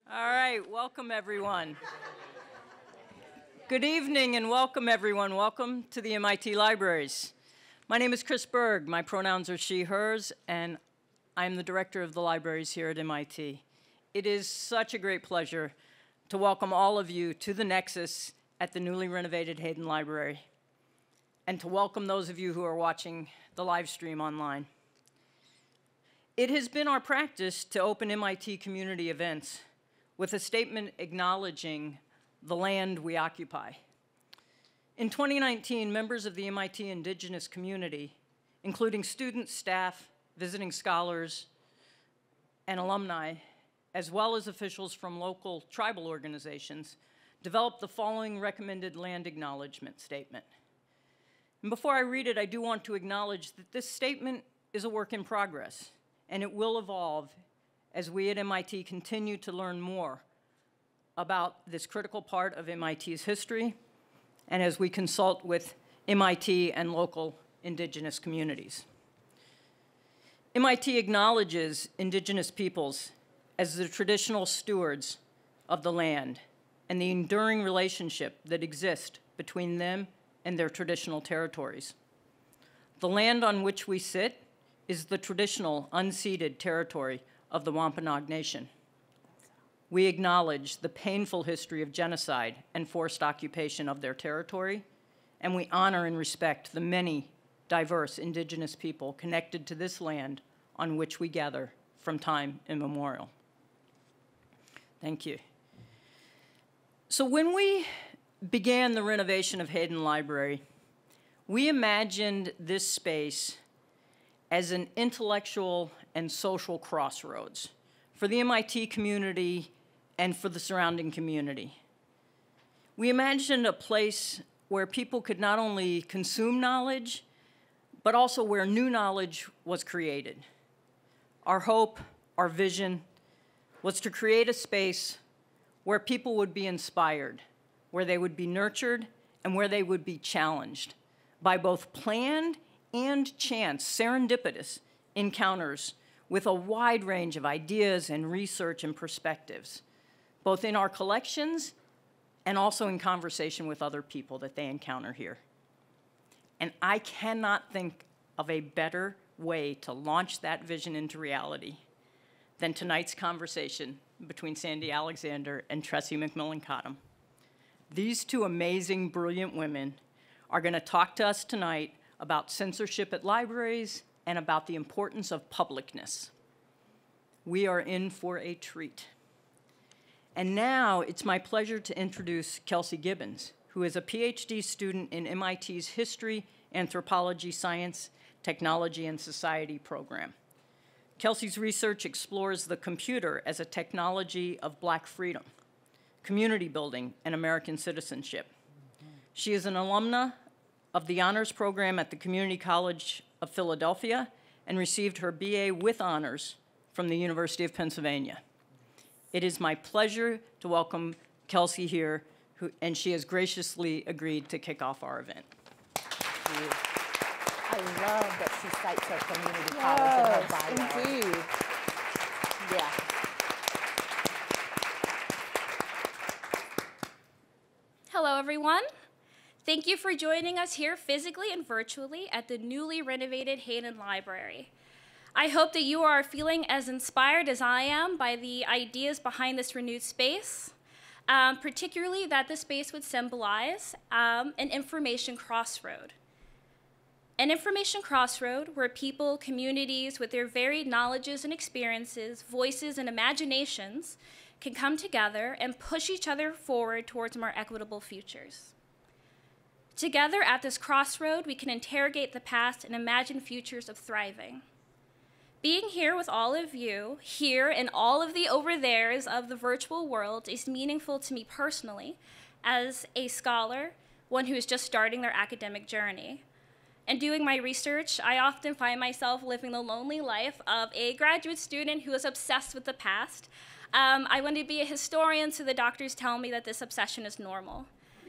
All right, welcome everyone. Good evening and welcome everyone. Welcome to the MIT Libraries. My name is Chris Berg. My pronouns are she, hers, and I'm the director of the libraries here at MIT. It is such a great pleasure to welcome all of you to the Nexus at the newly renovated Hayden Library, and to welcome those of you who are watching the live stream online. It has been our practice to open MIT community events with a statement acknowledging the land we occupy. In 2019, members of the MIT indigenous community, including students, staff, visiting scholars, and alumni, as well as officials from local tribal organizations, developed the following recommended land acknowledgement statement. And before I read it, I do want to acknowledge that this statement is a work in progress, and it will evolve as we at MIT continue to learn more about this critical part of MIT's history, and as we consult with MIT and local indigenous communities. MIT acknowledges indigenous peoples as the traditional stewards of the land and the enduring relationship that exists between them and their traditional territories. The land on which we sit is the traditional unceded territory of the Wampanoag Nation. We acknowledge the painful history of genocide and forced occupation of their territory, and we honor and respect the many diverse indigenous people connected to this land on which we gather from time immemorial. Thank you. So when we began the renovation of Hayden Library, we imagined this space as an intellectual and social crossroads for the MIT community and for the surrounding community. We imagined a place where people could not only consume knowledge, but also where new knowledge was created. Our hope, our vision, was to create a space where people would be inspired, where they would be nurtured, and where they would be challenged by both planned and chance, serendipitous encounters with a wide range of ideas and research and perspectives, both in our collections and also in conversation with other people that they encounter here. And I cannot think of a better way to launch that vision into reality than tonight's conversation between Sandy Alexandre and Tressie McMillan Cottom. These two amazing, brilliant women are going to talk to us tonight about censorship at libraries and about the importance of publicness. We are in for a treat. And now it's my pleasure to introduce Kelcey Gibbons, who is a PhD student in MIT's History, Anthropology, Science, Technology, and Society program. Kelcey's research explores the computer as a technology of Black freedom, community building, and American citizenship. She is an alumna of the honors program at the Community College of Philadelphia and received her BA with honors from the University of Pennsylvania. It is my pleasure to welcome Kelcey here, and she has graciously agreed to kick off our event. Thank you. I love that she cites her community college in her bio. Indeed. Yeah. Hello, everyone. Thank you for joining us here physically and virtually at the newly renovated Hayden Library. I hope that you are feeling as inspired as I am by the ideas behind this renewed space, particularly that the space would symbolize an information crossroad. An information crossroad where people, communities with their varied knowledges and experiences, voices and imaginations can come together and push each other forward towards more equitable futures. Together at this crossroad, we can interrogate the past and imagine futures of thriving. Being here with all of you, here and all of the over theres of the virtual world, is meaningful to me personally as a scholar, one who is just starting their academic journey. And doing my research, I often find myself living the lonely life of a graduate student who is obsessed with the past. I want to be a historian, so the doctors tell me that this obsession is normal.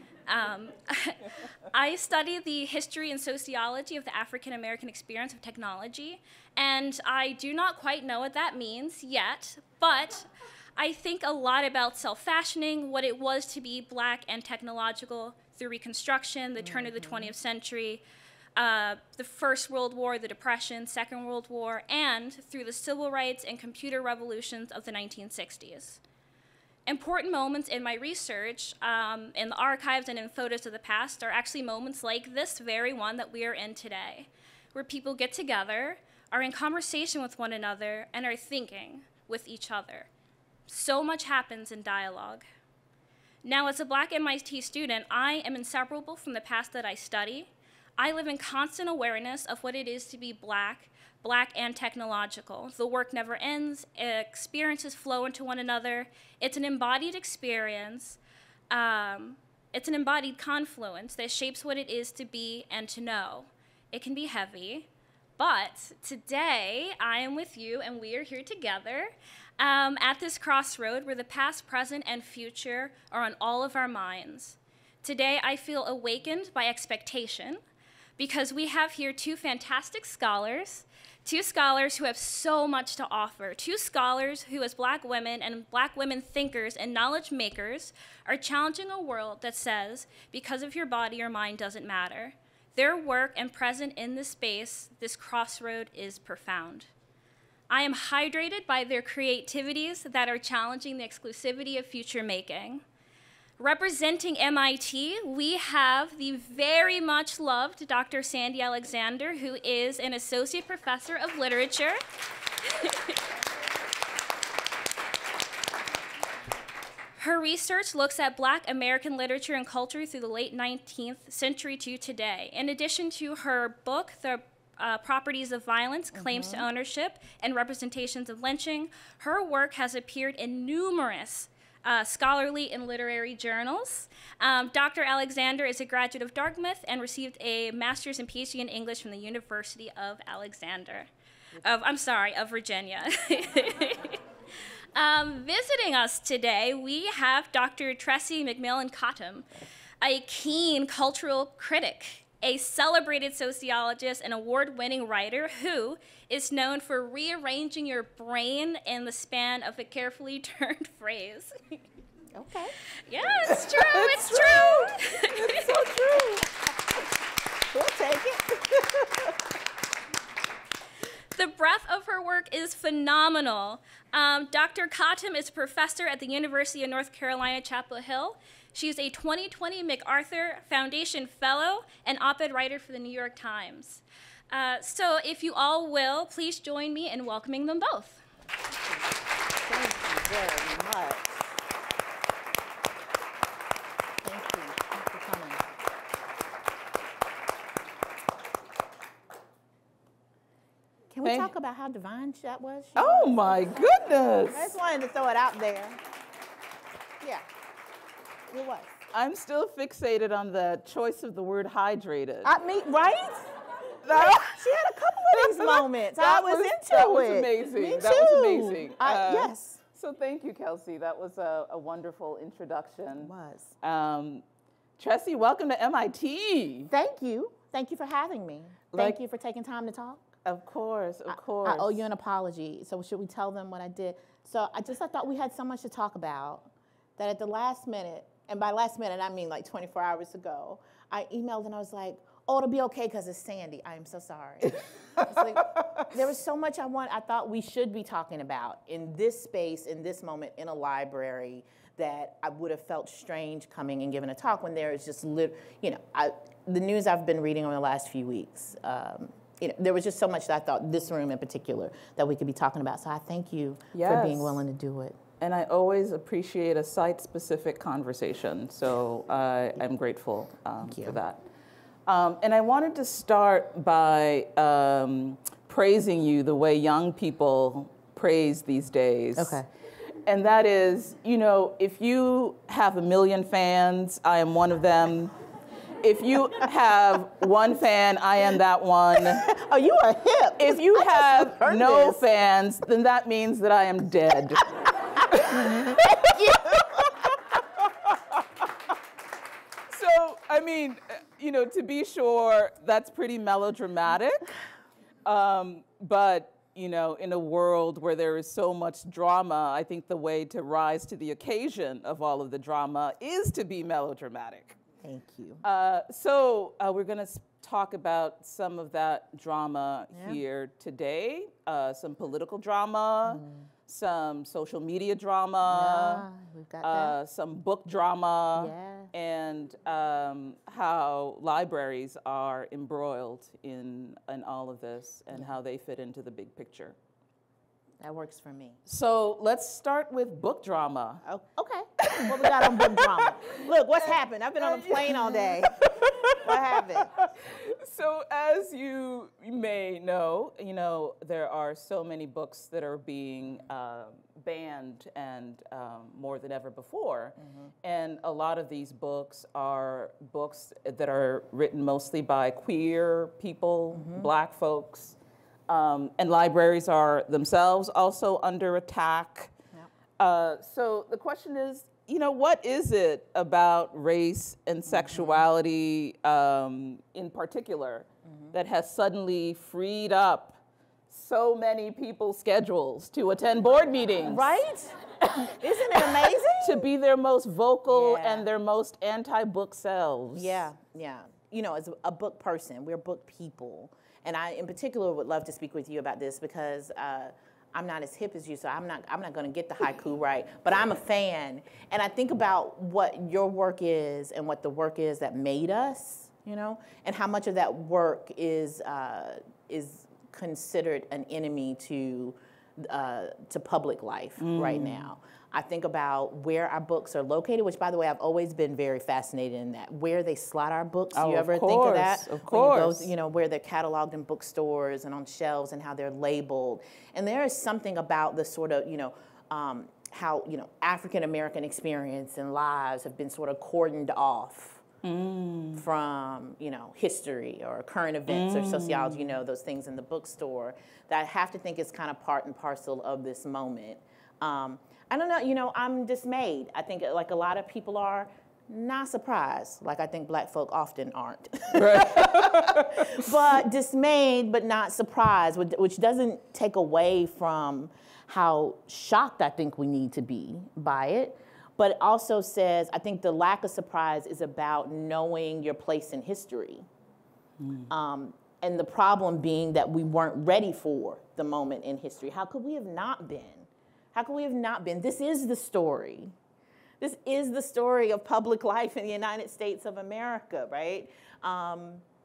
I study the history and sociology of the African American experience of technology, and I do not quite know what that means yet, but I think a lot about self-fashioning, what it was to be Black and technological through Reconstruction, the turn of the 20th century, the First World War, the Depression, Second World War, and through the civil rights and computer revolutions of the 1960s. Important moments in my research, in the archives and in photos of the past, are actually moments like this very one that we are in today, where people get together, are in conversation with one another, and are thinking with each other. So much happens in dialogue. Now, as a Black MIT student, I am inseparable from the past that I study. I live in constant awareness of what it is to be Black, Black and technological. The work never ends, experiences flow into one another. It's an embodied experience. It's an embodied confluence that shapes what it is to be and to know. It can be heavy, but today I am with you and we are here together at this crossroad where the past, present, and future are on all of our minds. Today I feel awakened by expectation because we have here two fantastic scholars, two scholars who have so much to offer, two scholars who as Black women and Black women thinkers and knowledge makers are challenging a world that says, because of your body, your mind doesn't matter. Their work and presence in this space, this crossroad, is profound. I am hydrated by their creativities that are challenging the exclusivity of future making. Representing MIT, we have the very much loved Dr. Sandy Alexandre, who is an associate professor of literature. Her research looks at Black American literature and culture through the late 19th century to today. In addition to her book, The Properties of Violence, Claims to Ownership, and Representations of Lynching, her work has appeared in numerous scholarly and literary journals. Dr. Alexandre is a graduate of Dartmouth and received a master's and PhD in English from the University of Virginia. Visiting us today, we have Dr. Tressie McMillan Cottom, a keen cultural critic, a celebrated sociologist and award-winning writer who is known for rearranging your brain in the span of a carefully turned phrase. Okay. Yeah, it's true, it's true. It's so true. We'll take it. The breadth of her work is phenomenal. Dr. Cottom is a professor at the University of North Carolina, Chapel Hill. She's a 2020 MacArthur Foundation Fellow and op-ed writer for the New York Times. So if you all will, please join me in welcoming them both. Thank you very much. Thank you. Thanks for coming. Can we talk about how divine that was? Oh my goodness. I just wanted to throw it out there. Yeah. It was. I'm still fixated on the choice of the word hydrated. Right? She had a couple of these moments. I was into it. That was amazing. Me too. That was amazing. Yes. So thank you, Kelcey. That was a wonderful introduction. It was. Tressie, welcome to MIT. Thank you. Thank you for having me. Thank you for taking time to talk. Of course, of course. I owe you an apology. So should we tell them what I did? So I thought we had so much to talk about that at the last minute, and by last minute I mean like 24 hours ago, I emailed and I was like, oh, it'll be okay because it's Sandy. I am so sorry. It's like, there was so much I thought we should be talking about in this space, in this moment, in a library, that I would have felt strange coming and giving a talk when there is just, the news I've been reading over the last few weeks, there was just so much that I thought, this room in particular, that we could be talking about. So I thank you for being willing to do it. And I always appreciate a site-specific conversation, so I'm grateful for that. And I wanted to start by praising you the way young people praise these days. Okay. And that is, if you have 1 million fans, I am one of them. If you have one fan, I am that one. Oh, you are hip. If you have no fans, then that means that I am dead. So, I mean, to be sure, that's pretty melodramatic. But you know, in a world where there is so much drama, I think the way to rise to the occasion of all of the drama is to be melodramatic. Thank you. So we're going to talk about some of that drama here today, some political drama, some social media drama, we've got that. some book drama, and how libraries are embroiled in all of this and how they fit into the big picture. That works for me. So let's start with book drama. Oh, okay. What we got on book drama? Look, what's happened? I've been on a plane all day. What happened? So as you may know, there are so many books that are being banned and more than ever before. And a lot of these books are books that are written mostly by queer people, Black folks. And libraries are themselves also under attack. So the question is, what is it about race and sexuality in particular that has suddenly freed up so many people's schedules to attend board meetings? Right? Isn't it amazing? To be their most vocal and their most anti-book selves. Yeah. As a book person, we're book people. And I, in particular, would love to speak with you about this because I'm not as hip as you, so I'm not going to get the haiku right. But I'm a fan, and I think about what your work is and what the work is that made us, and how much of that work is considered an enemy to public life right now. I think about where our books are located, which, by the way, I've always been very fascinated in that. Where they slot our books. Do you ever think of that? Of course. When you go, where they're cataloged in bookstores and on shelves and how they're labeled. And there is something about the sort of, how, African American experience and lives have been sort of cordoned off from, history or current events or sociology, those things in the bookstore that I have to think is kind of part and parcel of this moment. I don't know, I'm dismayed. I think like a lot of people are, not surprised, like I think Black folk often aren't. But dismayed, but not surprised, which doesn't take away from how shocked I think we need to be by it. But it also says, I think the lack of surprise is about knowing your place in history. And the problem being that we weren't ready for the moment in history. How could we have not been? How could we have not been? This is the story. This is the story of public life in the United States of America, right? I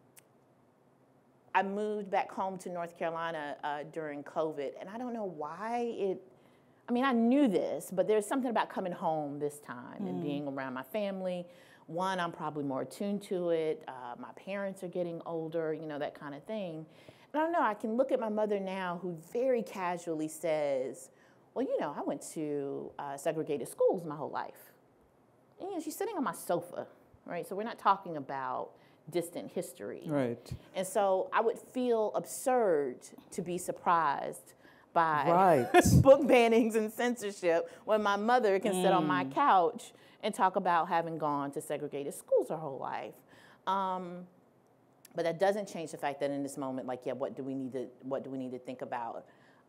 moved back home to North Carolina during COVID, and I don't know why I knew this, but there's something about coming home this time and being around my family. One, I'm probably more attuned to it. My parents are getting older, that kind of thing. And I don't know, I can look at my mother now who very casually says, well, I went to segregated schools my whole life. And, she's sitting on my sofa, right? So we're not talking about distant history. Right. And so I would feel absurd to be surprised by book bannings and censorship when my mother can sit on my couch and talk about having gone to segregated schools her whole life. But that doesn't change the fact that in this moment, what do we need to think about?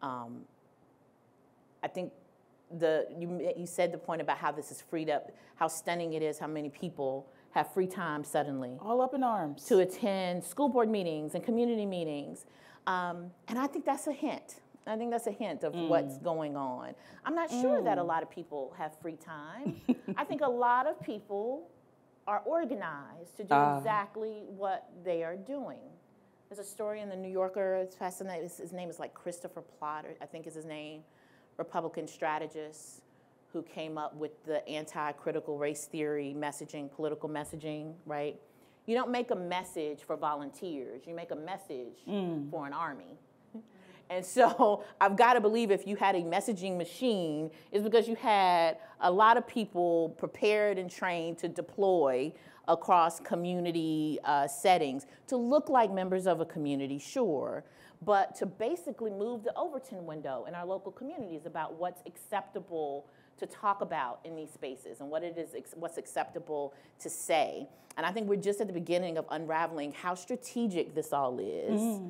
I think you said the point about how this is freed up, how stunning it is, how many people have free time suddenly. All up in arms. To attend school board meetings and community meetings. And I think that's a hint. I think that's a hint of what's going on. I'm not sure that a lot of people have free time. I think a lot of people are organized to do exactly what they are doing. There's a story in the New Yorker, it's fascinating. His name is Christopher Plotter, I think is his name. Republican strategist who came up with the anti-critical race theory messaging, political messaging, right? You don't make a message for volunteers. You make a message for an army. And so I've got to believe if you had a messaging machine, it's because you had a lot of people prepared and trained to deploy across community settings to look like members of a community, sure, but to basically move the Overton window in our local communities about what's acceptable to talk about in these spaces and what's acceptable to say. And I think we're just at the beginning of unraveling how strategic this all is.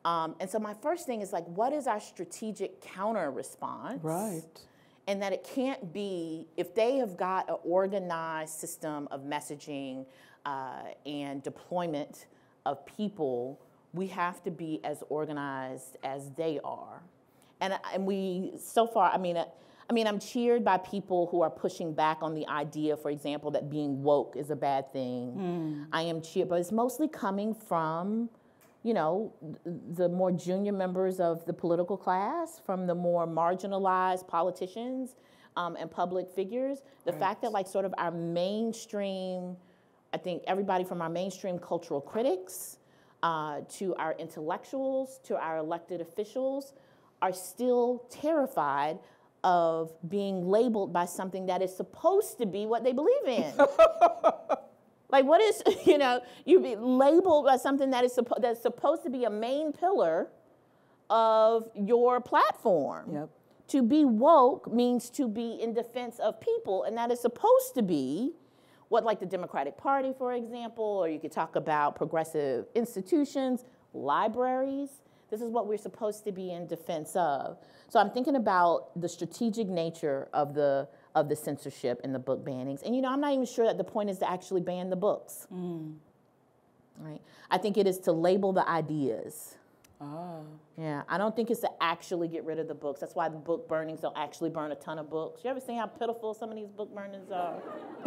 And so my first thing is like, what is our strategic counter response? Right. And that it can't be, if they have got an organized system of messaging and deployment of people, we have to be as organized as they are. And we, so far, I mean, I'm cheered by people who are pushing back on the idea, for example, that being woke is a bad thing. I am cheered, but it's mostly coming from, you know, the more junior members of the political class, from the more marginalized politicians and public figures. The fact that like sort of our mainstream, I think everybody from our mainstream cultural critics to our intellectuals, to our elected officials, are still terrified of being labeled by something that is supposed to be what they believe in. Like what is, you know, you be labeled by something that is that's supposed to be a main pillar of your platform. Yep. To be woke means to be in defense of people, and that is supposed to be what, like the Democratic Party, for example, or you could talk about progressive institutions, libraries. This is what we're supposed to be in defense of. So I'm thinking about the strategic nature of the censorship and the book bannings. And you know, I'm not even sure that the point is to actually ban the books. Right? I think it is to label the ideas. Yeah, I don't think it's to actually get rid of the books. That's why the book burnings don't actually burn a ton of books. You ever seen how pitiful some of these book burnings are?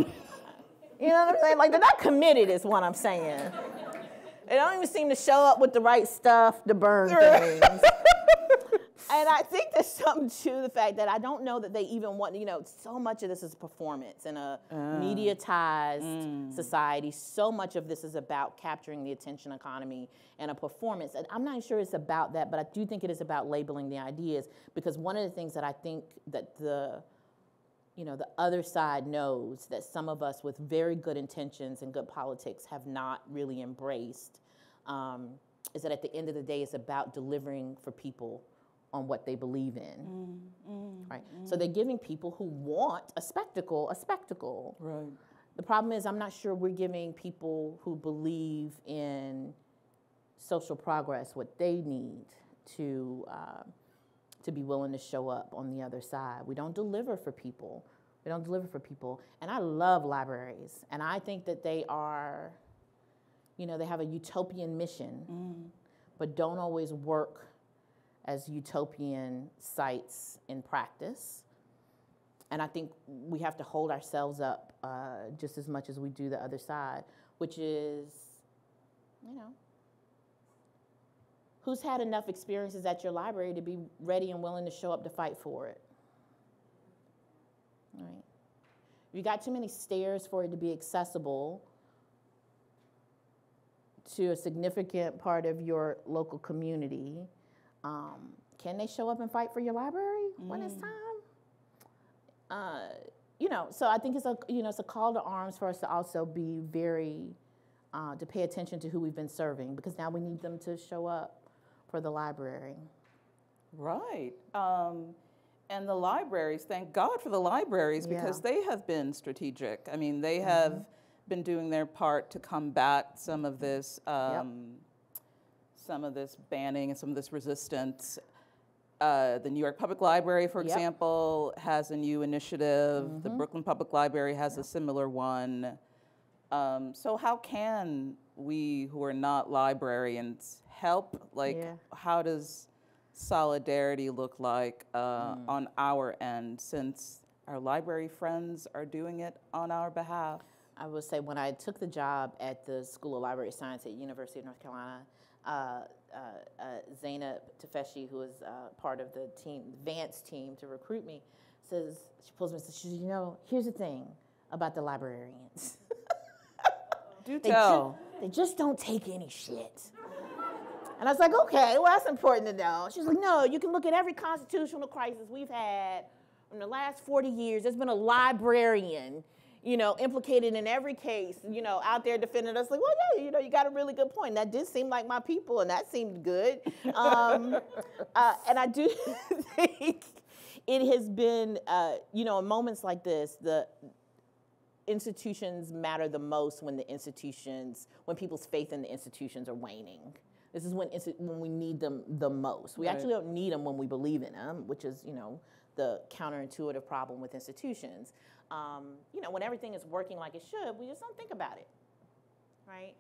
You know what I'm saying? Like, they're not committed is what I'm saying. They don't even seem to show up with the right stuff to burn things. And I think there's something to the fact that I don't know that they even want, you know, so much of this is performance in a mediatized society. So much of this is about capturing the attention economy and a performance. And I'm not sure it's about that, but I do think it is about labeling the ideas, because one of the things that I think that the other side knows that some of us with very good intentions and good politics have not really embraced is that at the end of the day, it's about delivering for people on what they believe in, right? So they're giving people who want a spectacle. Right. The problem is I'm not sure we're giving people who believe in social progress what they need to be willing to show up on the other side. We don't deliver for people. And I love libraries, and I think that they are, you know, they have a utopian mission, but don't always work as utopian sites in practice. And I think we have to hold ourselves up just as much as we do the other side, which is, you know, who's had enough experiences at your library to be ready and willing to show up to fight for it? Right. You got too many stairs for it to be accessible to a significant part of your local community. Can they show up and fight for your library when it's time? You know, so I think it's a call to arms for us to also be very, to pay attention to who we've been serving, because now we need them to show up for the library. Right. And the libraries, thank God for the libraries, because they have been strategic. I mean, they have been doing their part to combat some of this banning and some of this resistance. The New York Public Library, for example, has a new initiative. The Brooklyn Public Library has a similar one. So how can we who are not librarians help? Like, how does solidarity look like on our end, since our library friends are doing it on our behalf? I would say when I took the job at the School of Library Science at University of North Carolina, Zainab Tafeshi, who was part of the team, Vance team to recruit me, she pulls me and says, she says, you know, here's the thing about the librarians. Do tell. They just don't take any shit. And I was like, okay, well, that's important to know. She's like, no, you can look at every constitutional crisis we've had in the last 40 years. There's been a librarian, you know, implicated in every case, you know, out there defending us. Like, well, yeah, you know, you got a really good point. That did seem like my people, and that seemed good. And I do think it has been, you know, in moments like this, the institutions matter the most when people's faith in the institutions are waning. This is when we need them the most. We actually don't need them when we believe in them, which is, the counterintuitive problem with institutions. When everything is working like it should, we just don't think about it, right?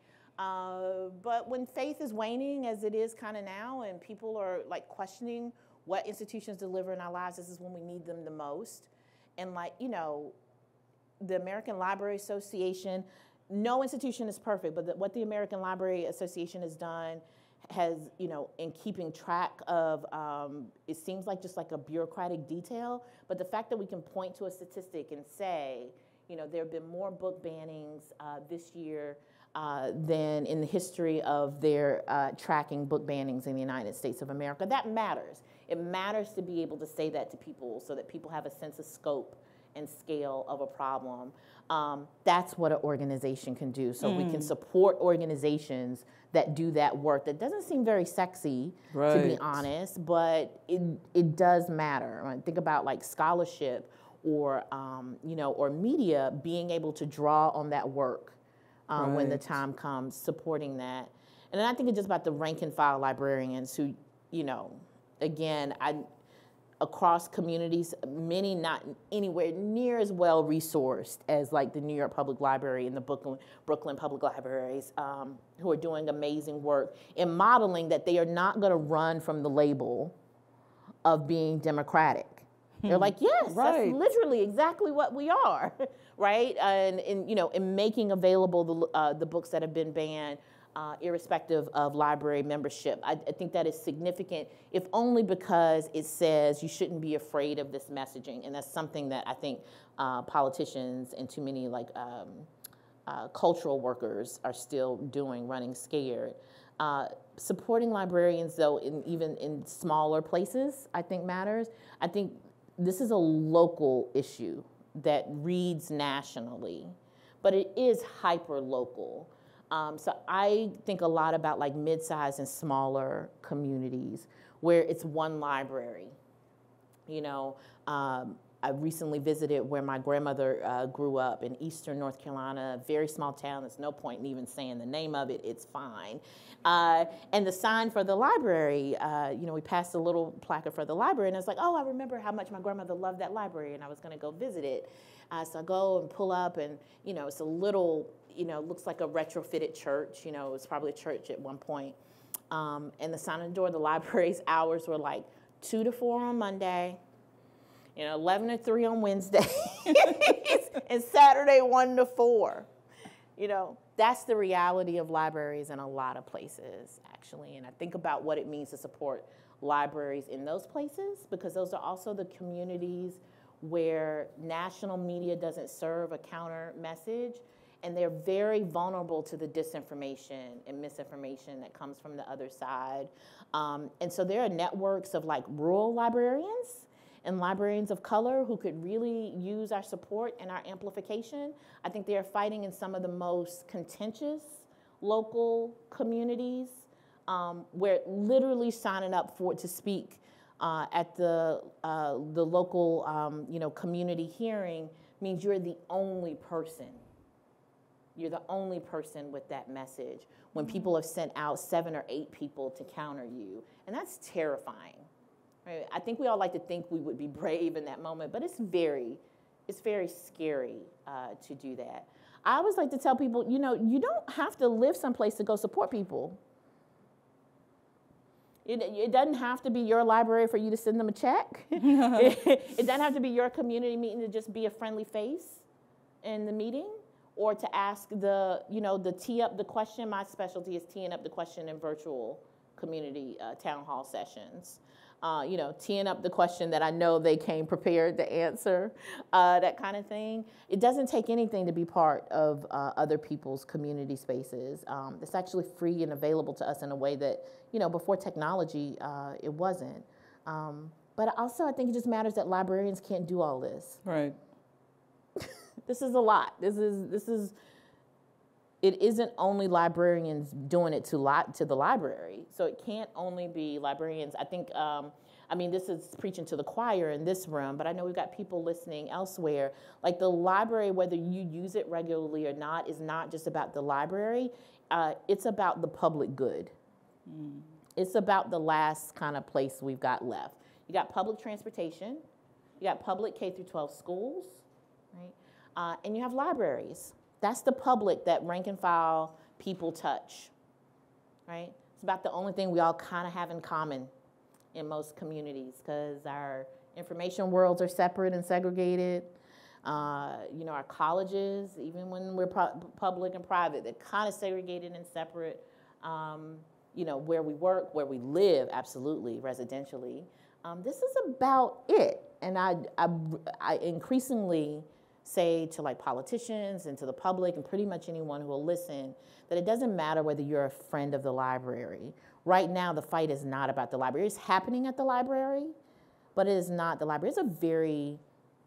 But when faith is waning, as it is kind of now, and people are like questioning what institutions deliver in our lives, this is when we need them the most. And the American Library Association, no institution is perfect, but what the American Library Association has done has, in keeping track of, it seems like just like a bureaucratic detail, but the fact that we can point to a statistic and say, there have been more book bannings this year than in the history of their tracking book bannings in the United States of America. That matters. It matters to be able to say that to people so that people have a sense of scope and scale of a problem. That's what an organization can do. So we can support organizations that do that work. That doesn't seem very sexy, to be honest, but it does matter. I think about like scholarship or, or media being able to draw on that work when the time comes, supporting that. And then I think it's just about the rank and file librarians who, again, across communities, many not anywhere near as well resourced as like the New York Public Library and the Brooklyn Public Libraries, who are doing amazing work in modeling that they are not going to run from the label of being democratic. They're like, yes, that's literally exactly what we are, right? And in making available the books that have been banned, irrespective of library membership. I think that is significant, if only because it says you shouldn't be afraid of this messaging. And that's something that I think politicians and too many cultural workers are still doing, running scared. Supporting librarians, though, even in smaller places, I think matters. I think this is a local issue that reads nationally, but it is hyper-local. So I think a lot about like mid-sized and smaller communities where it's one library. I recently visited where my grandmother grew up in eastern North Carolina, a very small town. There's no point in even saying the name of it. It's fine. And the sign for the library, we passed a little placard for the library, and I was like, oh, I remember how much my grandmother loved that library, and I was going to go visit it. So I go and pull up, and, it's a little, looks like a retrofitted church. It was probably a church at one point. And the sign on the door of the library's hours were like 2 to 4 on Monday, 11 to 3 on Wednesday, and Saturday 1 to 4. That's the reality of libraries in a lot of places, actually. And I think about what it means to support libraries in those places, because those are also the communities where national media doesn't serve a counter message, and they're very vulnerable to the disinformation and misinformation that comes from the other side. And so there are networks of like rural librarians and librarians of color who could really use our support and our amplification. I think they are fighting in some of the most contentious local communities, where literally signing up to speak at the local community hearing means you're the only person. You're the only person with that message when people have sent out 7 or 8 people to counter you. And that's terrifying. Right? I think we all like to think we would be brave in that moment, but it's very scary to do that. I always like to tell people, you don't have to live someplace to go support people. It doesn't have to be your library for you to send them a check. It doesn't have to be your community meeting to just be a friendly face in the meeting, or to ask the tee up the question. My specialty is teeing up the question in virtual community town hall sessions. Teeing up the question that I know they came prepared to answer, that kind of thing. It doesn't take anything to be part of other people's community spaces. It's actually free and available to us in a way that, before technology, it wasn't. But also, I think it just matters that librarians can't do all this. Right. This is a lot. It isn't only librarians doing it to the library. So it can't only be librarians. I think, this is preaching to the choir in this room, but I know we've got people listening elsewhere. Like the library, whether you use it regularly or not, is not just about the library. It's about the public good. It's about the last kind of place we've got left. You got public transportation, you got public K through 12 schools, right? And you have libraries. That's the public that rank and file people touch, right? It's about the only thing we all kind of have in common in most communities, because our information worlds are separate and segregated. You know, our colleges, even when we're public and private, they're kind of segregated and separate. You know, where we work, where we live, absolutely, residentially. This is about it. And I increasingly say to like politicians and to the public and pretty much anyone who will listen that it doesn't matter whether you're a friend of the library. Right now, the fight is not about the library. It's happening at the library, but it is not the library. It's a very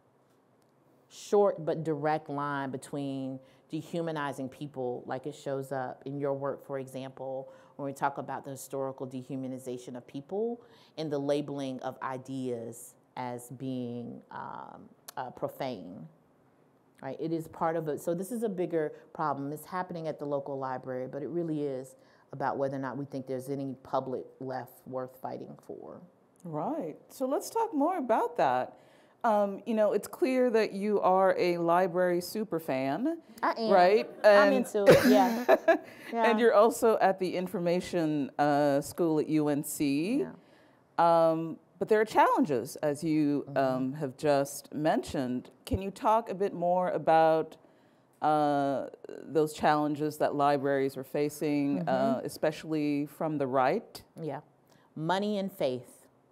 short but direct line between dehumanizing people, like it shows up in your work, for example, when we talk about the historical dehumanization of people and the labeling of ideas as being profane. Right? It is part of it. So this is a bigger problem. It's happening at the local library, but it really is about whether or not we think there's any public left worth fighting for. Right. So let's talk more about that. You know, it's clear that you are a library super fan. I am. Right? I'm into it, yeah. Yeah. And you're also at the information school at UNC. Yeah. But there are challenges, as you have just mentioned. Can you talk a bit more about those challenges that libraries are facing, especially from the right? Yeah. Money and faith.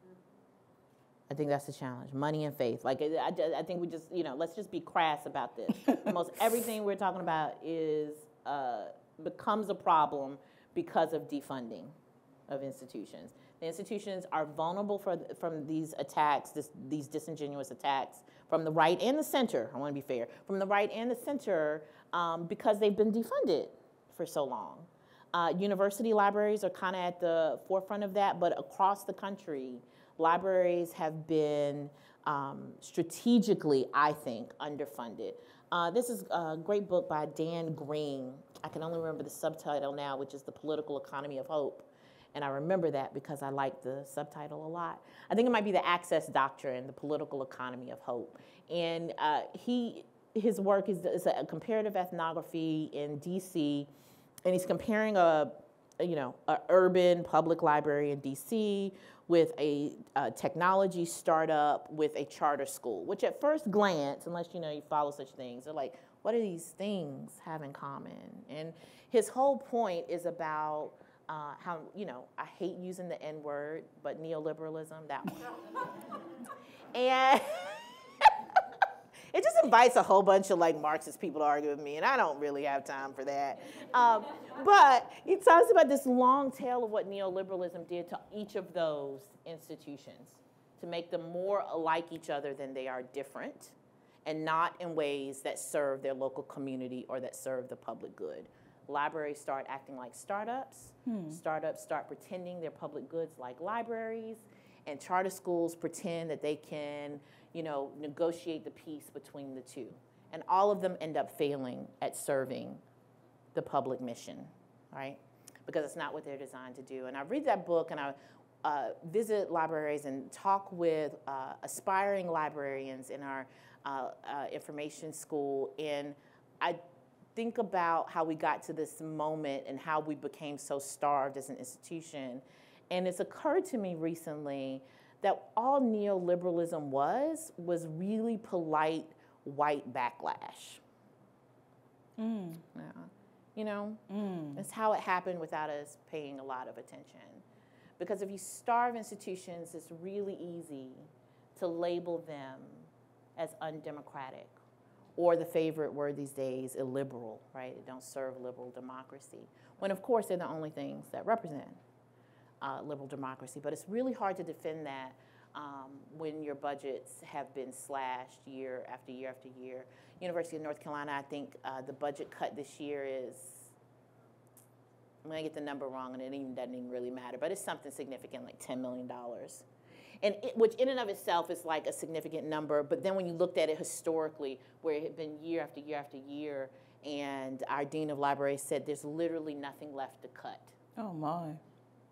I think that's the challenge, money and faith. Like, I think we just, you know, let's just be crass about this. Almost everything we're talking about is, becomes a problem because of defunding of institutions. The institutions are vulnerable from these attacks, these disingenuous attacks from the right and the center, I want to be fair, from the right and the center because they've been defunded for so long. University libraries are kind of at the forefront of that, but across the country, libraries have been strategically, I think, underfunded. This is a great book by Dan Green. I can only remember the subtitle now, which is The Political Economy of Hope. And I remember that because I like the subtitle a lot. I think it might be The Access Doctrine, The Political Economy of Hope. And his work is a comparative ethnography in DC, and he's comparing a urban public library in DC with a technology startup with a charter school, which at first glance, unless you follow such things, they're like, what do these things have in common? And his whole point is about how, I hate using the N-word, but neoliberalism, that one. And it just invites a whole bunch of Marxist people to argue with me, and I don't really have time for that. But he talks about this long tail of what neoliberalism did to each of those institutions to make them more alike each other than they are different, and not in ways that serve their local community or that serve the public good. Libraries start acting like startups. Startups start pretending they're public goods like libraries, and charter schools pretend that they can negotiate the peace between the two. And all of them end up failing at serving the public mission, right? Because it's not what they're designed to do. And I read that book and I visit libraries and talk with aspiring librarians in our information school. And I think about how we got to this moment and how we became so starved as an institution. And it's occurred to me recently that all neoliberalism was really polite white backlash. Yeah. That's how it happened without us paying a lot of attention. Because if you starve institutions, it's really easy to label them as undemocratic, or the favorite word these days, illiberal, right? They don't serve liberal democracy. When of course they're the only things that represent liberal democracy, but it's really hard to defend that when your budgets have been slashed year after year after year. University of North Carolina, I think the budget cut this year is, I'm gonna get the number wrong and it doesn't even really matter, but it's something significant, like $10 million. And which in and of itself is like a significant number, but then when you looked at it historically, where it had been year after year after year, and our Dean of Libraries said there's literally nothing left to cut. Oh my.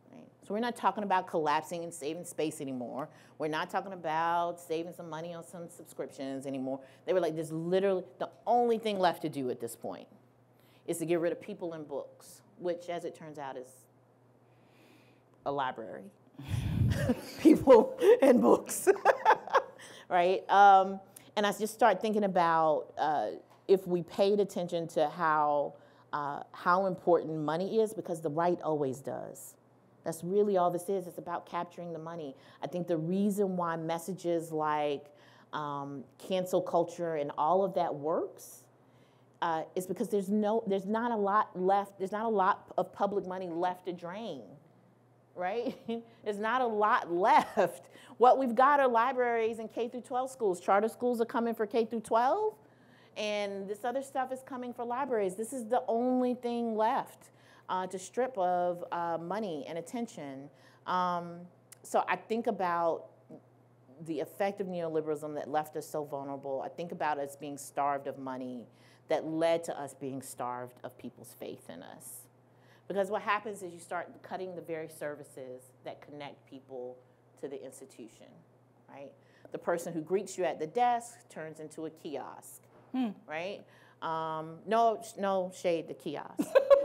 So we're not talking about collapsing and saving space anymore. We're not talking about saving some money on some subscriptions anymore. They were like, there's literally, the only thing left to do at this point is to get rid of people and books, which, as it turns out, is a library. People and books, right? And I just start thinking about if we paid attention to how important money is, because the right always does. That's really all this is. It's about capturing the money. I think the reason why messages like cancel culture and all of that works is because there's not a lot left. There's not a lot of public money left to drain, right? There's not a lot left. What we've got are libraries and K through 12 schools. Charter schools are coming for K through 12, and this other stuff is coming for libraries. This is the only thing left to strip of money and attention. So I think about the effect of neoliberalism that left us so vulnerable. I think about us being starved of money that led to us being starved of people's faith in us. Because what happens is you start cutting the very services that connect people to the institution, right? The person who greets you at the desk turns into a kiosk, right? No shade to kiosks.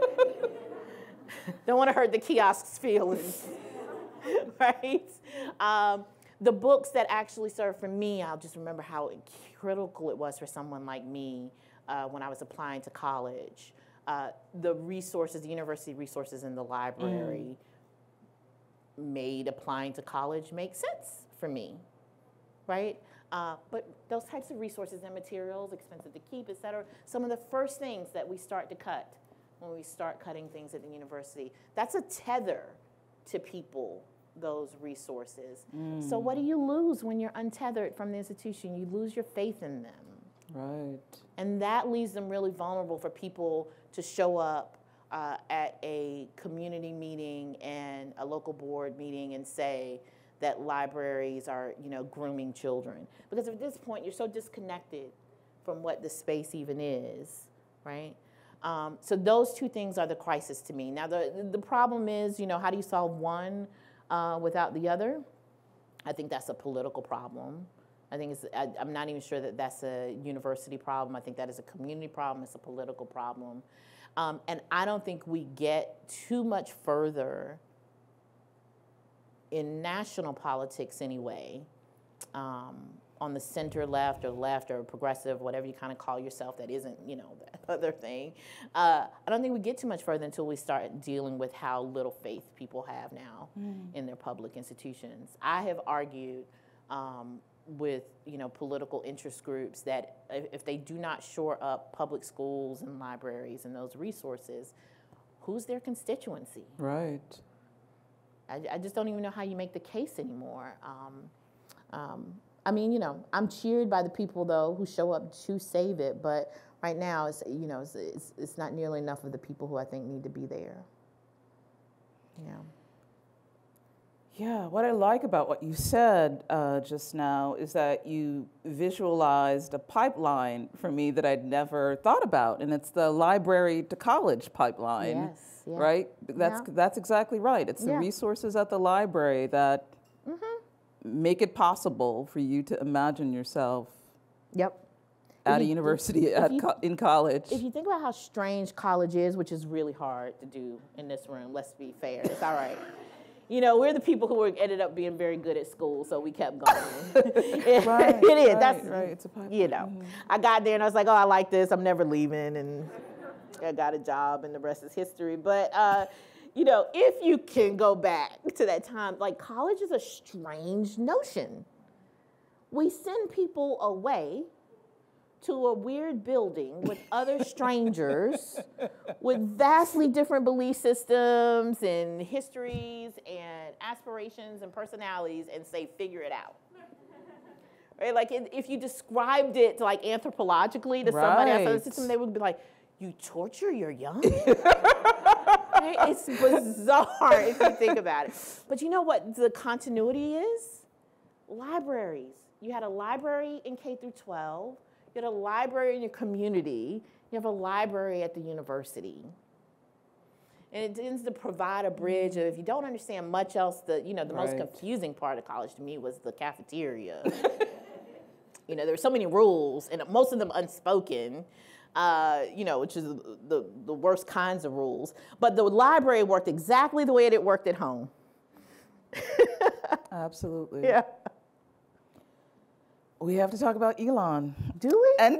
Don't want to hurt the kiosk's feelings, right? The books that actually serve for me, I'll just remember how critical it was for someone like me when I was applying to college. The resources, the university resources in the library made applying to college make sense for me, right? But those types of resources and materials, expensive to keep, et cetera, some of the first things that we start to cut when we start cutting things at the university, that's a tether to people, those resources. So what do you lose when you're untethered from the institution? You lose your faith in them. Right. And that leaves them really vulnerable for people to show up at a community meeting and a local board meeting and say that libraries are, grooming children. Because at this point, you're so disconnected from what the space even is, right? So those two things are the crisis to me. Now, the problem is, how do you solve one without the other? I think that's a political problem. I think I'm not even sure that that's a university problem. I think that is a community problem. It's a political problem. And I don't think we get too much further in national politics anyway, on the center left or progressive, whatever you kind of call yourself that isn't, that other thing. I don't think we get too much further until we start dealing with how little faith people have now in their public institutions. I have argued with political interest groups that if they do not shore up public schools and libraries and those resources, who's their constituency? Right. I just don't even know how you make the case anymore. I mean, I'm cheered by the people though who show up to save it, but right now it's not nearly enough of the people who I think need to be there. Yeah, what I like about what you said just now is that you visualized a pipeline for me that I'd never thought about, and it's the library to college pipeline. Yes, yeah. Right? That's exactly right. It's the resources at the library that make it possible for you to imagine yourself at a university, in college. If you think about how strange college is, which is really hard to do in this room, let's be fair, it's all right. We're the people who ended up being very good at school, so we kept going. Right, it is. Right. It's a pipeline. I got there and I was like, oh, I like this. I'm never leaving, and I got a job, and the rest is history. But if you can go back to that time, like college is a strange notion. We send people away to a weird building with other strangers with vastly different belief systems and histories and aspirations and personalities and say, figure it out. Right? Like if you described it to anthropologically to somebody outside the system, they would be like, you torture your young? Right? It's bizarre if you think about it. But you know what the continuity is? Libraries. You had a library in K through 12. You had a library in your community. You have a library at the university. And it tends to provide a bridge of, if you don't understand much else, the most Right. confusing part of college to me was the cafeteria. There were so many rules, and most of them unspoken, which is the worst kinds of rules. But the library worked exactly the way it worked at home. Absolutely. Yeah. We have to talk about Elon. Do we? And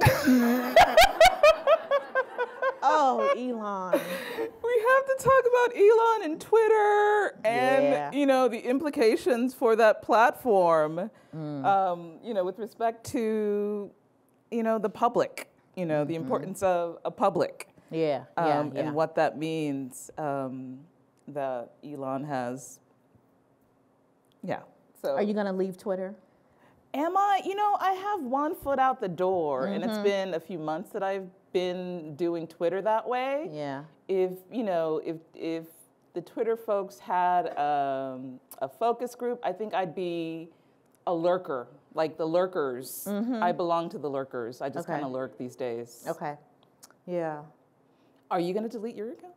Oh, Elon. we have to talk about Elon and Twitter and, Yeah. The implications for that platform, with respect to, the public, the importance of a public. Yeah, And what that means that Elon has. Yeah. So Are you going to leave Twitter? am I? I have one foot out the door, and it's been a few months that I've been doing Twitter that way. Yeah. If the Twitter folks had a focus group, I think I'd be a lurker, like the lurkers. I belong to the lurkers. I just Okay. kind of lurk these days. Okay. Yeah. Are you going to delete your account?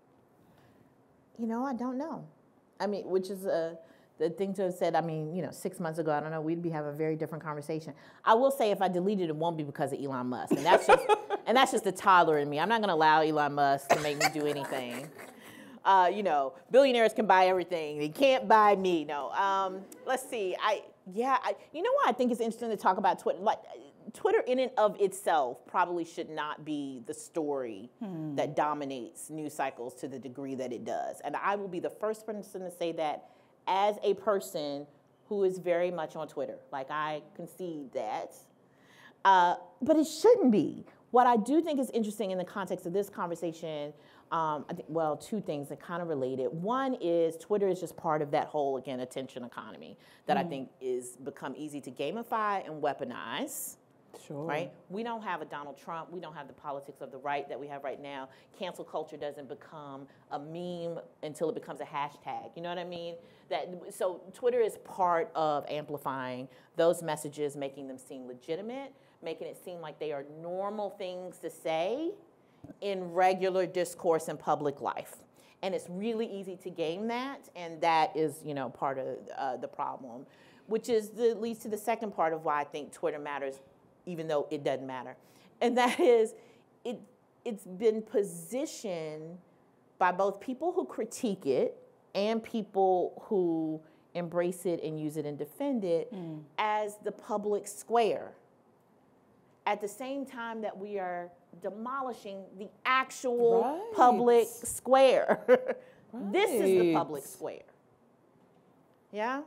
I don't know. I mean, which is the thing to have said, 6 months ago, I don't know, we'd be having a very different conversation. I will say if I deleted it, won't be because of Elon Musk. And that's just, and that's just the toddler in me. I'm not going to allow Elon Musk to make me do anything. Billionaires can buy everything. They can't buy me. No. Let's see. You know what I think is interesting to talk about Twitter? Like, Twitter in and of itself probably should not be the story that dominates news cycles to the degree that it does. And I will be the first person to say that as a person who is very much on Twitter. Like, I concede that. But it shouldn't be. What I do think is interesting in the context of this conversation, I think, well, two things that kind of related. One is Twitter is just part of that whole, again, attention economy that I think is become easy to gamify and weaponize. Sure. Right? We don't have a Donald Trump. We don't have the politics of the right that we have right now. Cancel culture doesn't become a meme until it becomes a hashtag. You know what I mean? So Twitter is part of amplifying those messages, making them seem legitimate, making it seem like they are normal things to say in regular discourse in public life. And it's really easy to game that, and that is, part of the problem, which leads to the second part of why I think Twitter matters, even though it doesn't matter. And that is, it's been positioned by both people who critique it and people who embrace it and use it and defend it as the public square. At the same time that we are demolishing the actual public square. This is the public square. Yeah?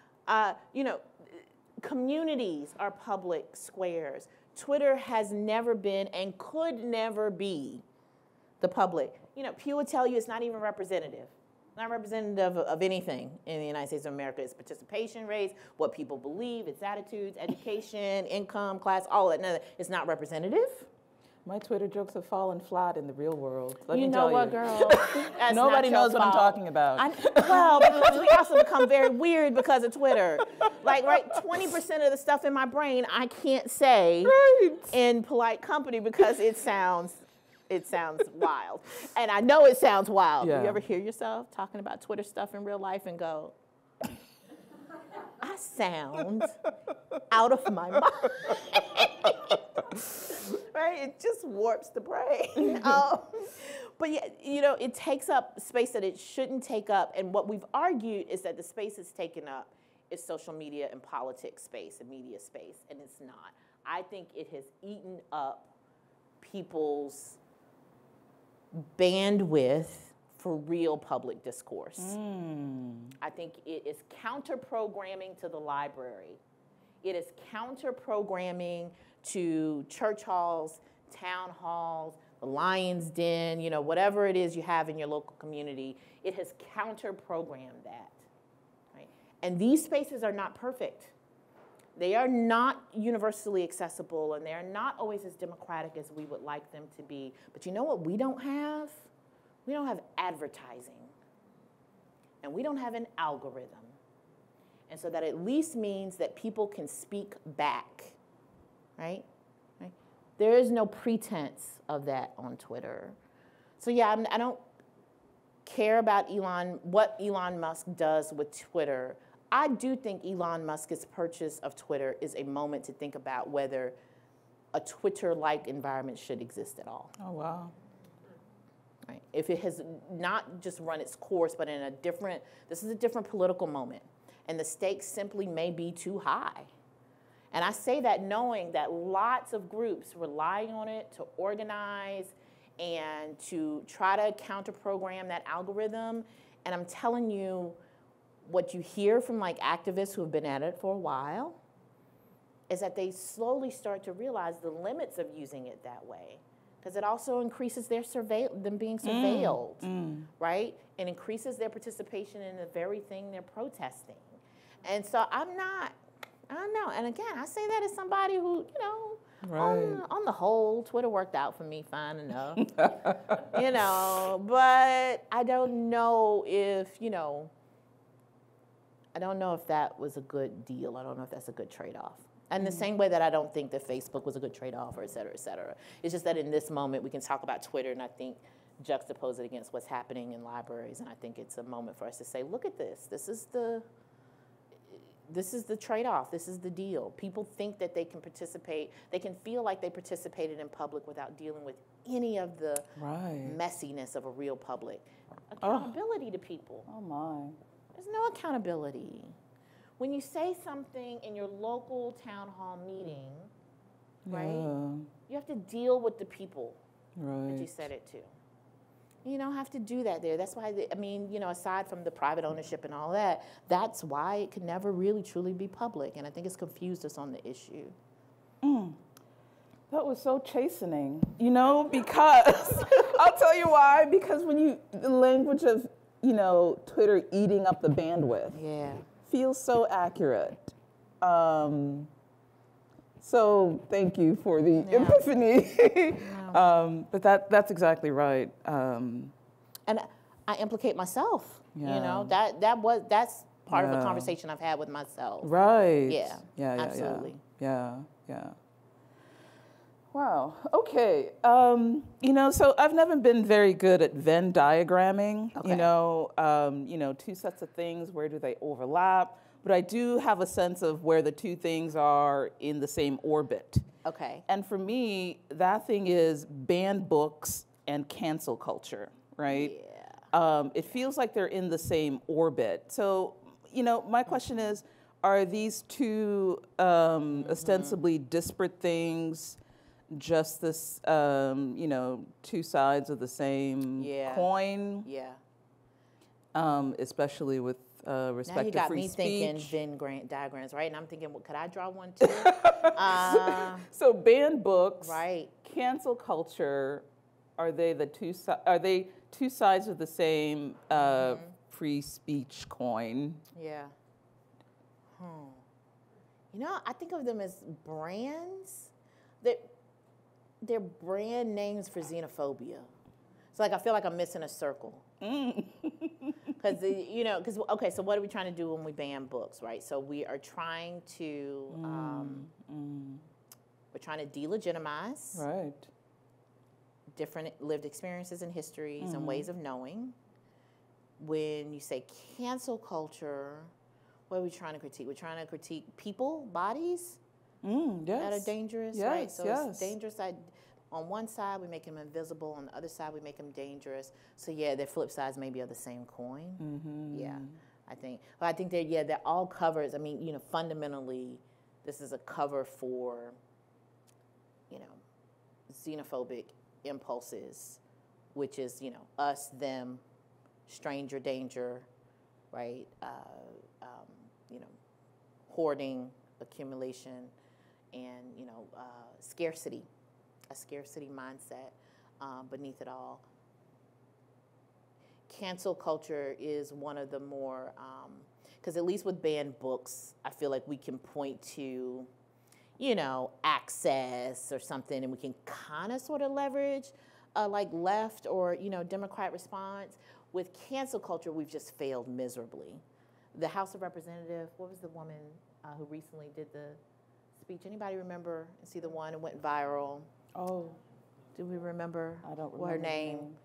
Communities are public squares. Twitter has never been and could never be the public. Pew would tell you it's not even representative. Not representative of anything in the United States of America. It's participation rates, what people believe, its attitudes, education, income, class, all that. No, it's not representative. My Twitter jokes have fallen flat in the real world. Let You me know tell what, you. girl? That's Nobody not your knows what I'm fault. talking about. Because we also become very weird because of Twitter. Like, 20% of the stuff in my brain I can't say in polite company because it sounds wild. And I know it sounds wild. Yeah. Do you ever hear yourself talking about Twitter stuff in real life and go, I sound out of my mind? Right? It just warps the brain. But yeah, it takes up space that it shouldn't take up. And what we've argued is that the space it's taken up is social media and politics space and media space, and it's not. I think it has eaten up people's bandwidth for real public discourse. I think it is counter-programming to the library. It is counter-programming to church halls, town halls, the Lion's Den, whatever it is you have in your local community. It has counter-programmed that, right? And these spaces are not perfect. They are not universally accessible, and they are not always as democratic as we would like them to be. But you know what we don't have? We don't have advertising. And we don't have an algorithm. And so that at least means that people can speak back, right? There is no pretense of that on Twitter. So yeah, care about what Elon Musk does with Twitter, I do think Elon Musk's purchase of Twitter is a moment to think about whether a Twitter-like environment should exist at all. Oh, wow. Right. If it has not just run its course, but in this is a different political moment, and the stakes simply may be too high. And I say that knowing that lots of groups relying on it to organize and to try to counter-program that algorithm. And I'm telling you, what you hear from like activists who have been at it for a while is that they slowly start to realize the limits of using it that way. Because it also increases them being surveilled, right? It increases their participation in the very thing they're protesting. And so I don't know. And again, I say that as somebody who, you know, right. on the whole, Twitter worked out for me fine enough. You know, but I don't know if, you know, I don't know if that was a good deal. I don't know if that's a good trade-off. And the same way that I don't think that Facebook was a good trade-off, or et cetera, et cetera. It's just that in this moment, we can talk about Twitter, and I think juxtapose it against what's happening in libraries. And I think it's a moment for us to say, look at this. This is the trade-off. This is the deal. People think that they can participate. They can feel like they participated in public without dealing with any of the messiness of a real public. Accountability to people. Oh, my. There's no accountability. When you say something in your local town hall meeting, right, you have to deal with the people that you said it to. You don't have to do that there. That's why, I mean, you know, aside from the private ownership and all that, that's why it can never really truly be public. And I think it's confused us on the issue. That was so chastening, you know, because, I'll tell you why, because the language of, you know, Twitter eating up the bandwidth. Yeah. Feels so accurate. So thank you for the epiphany. But that's exactly right. And I implicate myself. Yeah. You know, that's part of a conversation I've had with myself. Right. Yeah. Absolutely. Yeah. Wow. Okay. You know, so I've never been very good at Venn diagramming. Okay. You know, two sets of things. Where do they overlap? But I do have a sense of where the two things are in the same orbit. Okay. And for me, that thing is banned books and cancel culture, right? Yeah. It feels like they're in the same orbit. So, you know, my question is, are these two ostensibly disparate things just this, you know, two sides of the same coin? Yeah. Especially with respect to free speech. Now you got me thinking Venn diagrams, right? And I'm thinking, well, could I draw one too? So banned books, right? Cancel culture, are they two sides of the same free speech coin? Yeah. You know, I think of them as brands. They're brand names for xenophobia. So like I feel like I'm missing a circle. Because, you know, okay, so what are we trying to do when we ban books, right? So we are trying to, we're trying to delegitimize different lived experiences and histories and ways of knowing. When you say cancel culture, what are we trying to critique? We're trying to critique people, bodies that are dangerous, right? So it's dangerous. On one side, we make them invisible. On the other side, we make them dangerous. So yeah, their flip sides maybe are the same coin. Yeah, I think. But I think they're all covers. I mean, you know, fundamentally, this is a cover for, you know, xenophobic impulses, which is, you know, us, them, stranger danger, right? You know, hoarding, accumulation, and, you know, scarcity. A scarcity mindset beneath it all. Cancel culture is one of the more, because at least with banned books, I feel like we can point to, you know, access or something, and we can kind of sort of leverage like left or, you know, Democrat response. With cancel culture, we've just failed miserably. The House of Representatives, what was the woman who recently did the speech? Anybody remember and see the one that went viral? Oh. Do we remember I don't remember her name?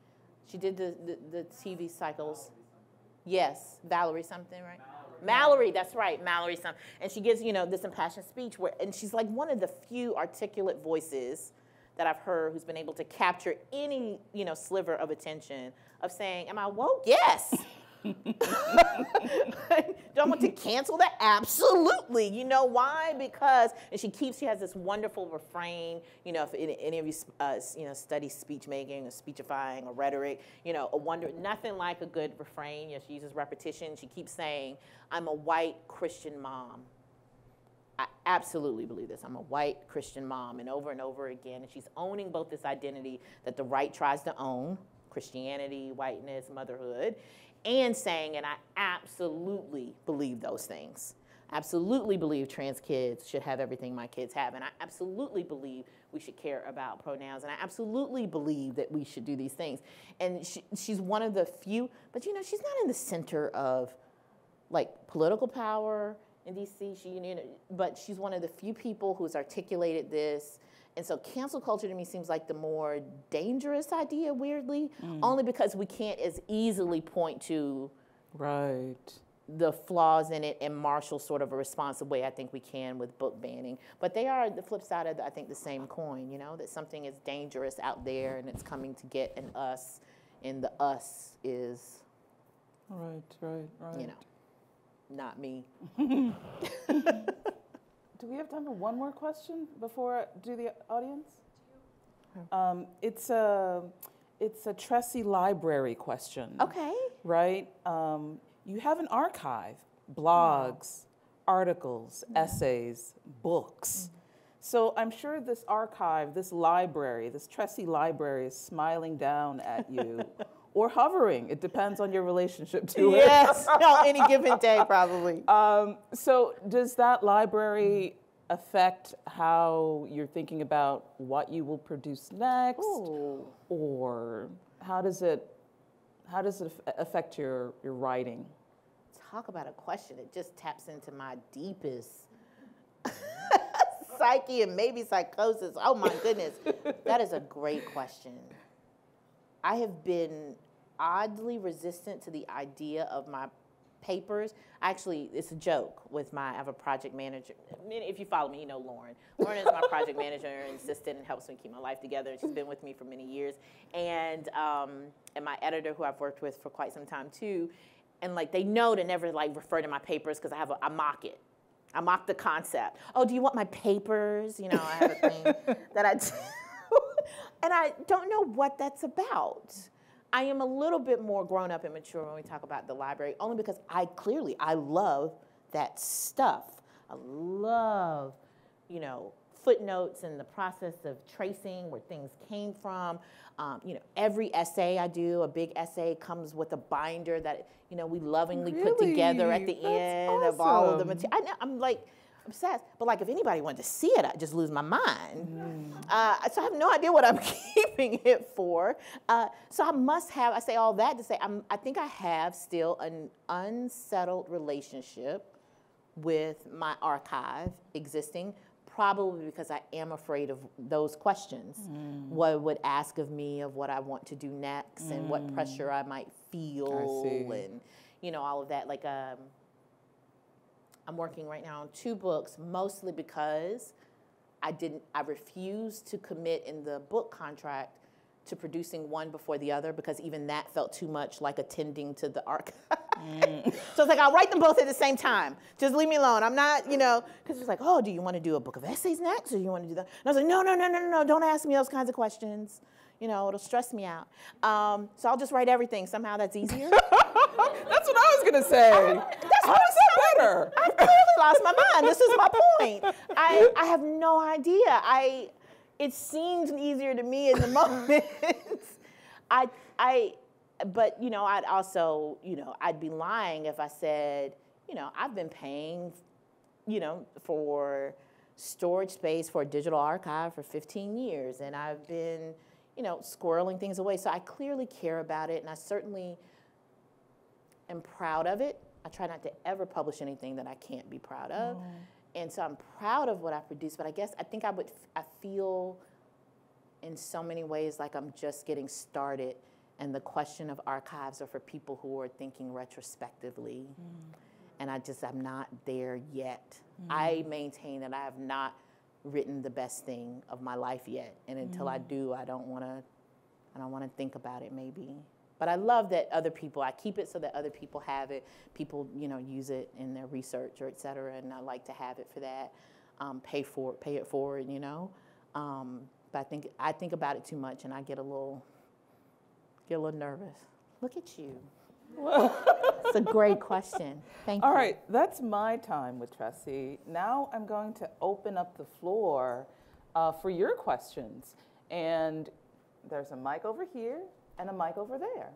She did the TV cycles. Yes, Valerie something, right? Mallory, that's right, Mallory something. And she gives, this impassioned speech and she's like one of the few articulate voices that I've heard who's been able to capture any, sliver of attention of saying, am I woke? Yes. Do I want to cancel that? Absolutely. You know why? Because, and she has this wonderful refrain, if any of you, study speech making or speechifying or rhetoric, nothing like a good refrain. She uses repetition. She keeps saying, I'm a white Christian mom. I absolutely believe this. I'm a white Christian mom, and over again. And she's owning both this identity that the right tries to own, Christianity, whiteness, motherhood, and saying, and I absolutely believe those things. Absolutely believe trans kids should have everything my kids have. And I absolutely believe we should care about pronouns. And I absolutely believe that we should do these things. And she's one of the few, but she's not in the center of like political power in DC. But she's one of the few people who's articulated this. And so cancel culture to me seems like the more dangerous idea, weirdly, only because we can't as easily point to the flaws in it and marshal sort of a responsive way I think we can with book banning. But they are the flip side of, I think, the same coin, that something is dangerous out there and it's coming to get an us, and the us is, right. Not me. Do we have time for one more question before I do the audience? It's a Tressie library question. Okay. Right? You have an archive, blogs, articles, essays, books. So I'm sure this archive, this library, this Tressie library is smiling down at you or hovering. It depends on your relationship to it. Yes, on any given day, probably. So does that library affect how you're thinking about what you will produce next? Ooh. Or how does it affect your writing? Talk about a question that just taps into my deepest psyche and maybe psychosis. Oh my goodness. That is a great question. I have been oddly resistant to the idea of my papers. Actually, it's a joke with I have a project manager. If you follow me, you know Lauren. Lauren is my project manager and assistant and helps me keep my life together. She's been with me for many years. And my editor, who I've worked with for quite some time too. And like they know to never like refer to my papers because I mock it. I mock the concept. Oh, do you want my papers? I have a thing that I do. And I don't know what that's about. I am a little bit more grown up and mature when we talk about the library, only because I love that stuff. I love, footnotes and the process of tracing where things came from. Every essay I do, a big essay, comes with a binder that, we lovingly put together at the end of all of the material. I'm like obsessed. But like if anybody wanted to see it, I'd just lose my mind. So I have no idea what I'm keeping it for. So I say all that to say I think I have still an unsettled relationship with my archive existing, probably because I am afraid of those questions. What it would ask of me, of what I want to do next, and what pressure I might feel, and all of that. Like I'm working right now on 2 books, mostly because I refused to commit in the book contract to producing one before the other, because even that felt too much like attending to the archive. So it's like, I'll write them both at the same time. Just leave me alone. I'm not, because it's like, oh, do you want to do a book of essays next, or do you want to do that? And I was like, no, don't ask me those kinds of questions. It'll stress me out. So I'll just write everything. Somehow that's easier. That's what I was going to say. That's what I'm saying. Better. I've clearly lost my mind. This is my point. I have no idea. It seems easier to me in the moment. But I'd also, I'd be lying if I said, I've been paying, for storage space for a digital archive for 15 years, and I've been, squirreling things away. So I clearly care about it, and I certainly am proud of it. I try not to ever publish anything that I can't be proud of. And so I'm proud of what I produce, but I feel in so many ways like I'm just getting started And the question of archives are for people who are thinking retrospectively. And I'm not there yet. I maintain that I have not written the best thing of my life yet. And until I do, I don't want to think about it maybe. But I love that other people, I keep it so that other people have it. People, use it in their research or et cetera, and I like to have it for that. Pay it forward, But I think about it too much, and I get a little nervous. Look at you. It's a great question. Thank you. All right, that's my time with Tressie. Now I'm going to open up the floor for your questions. And there's a mic over here and a mic over there.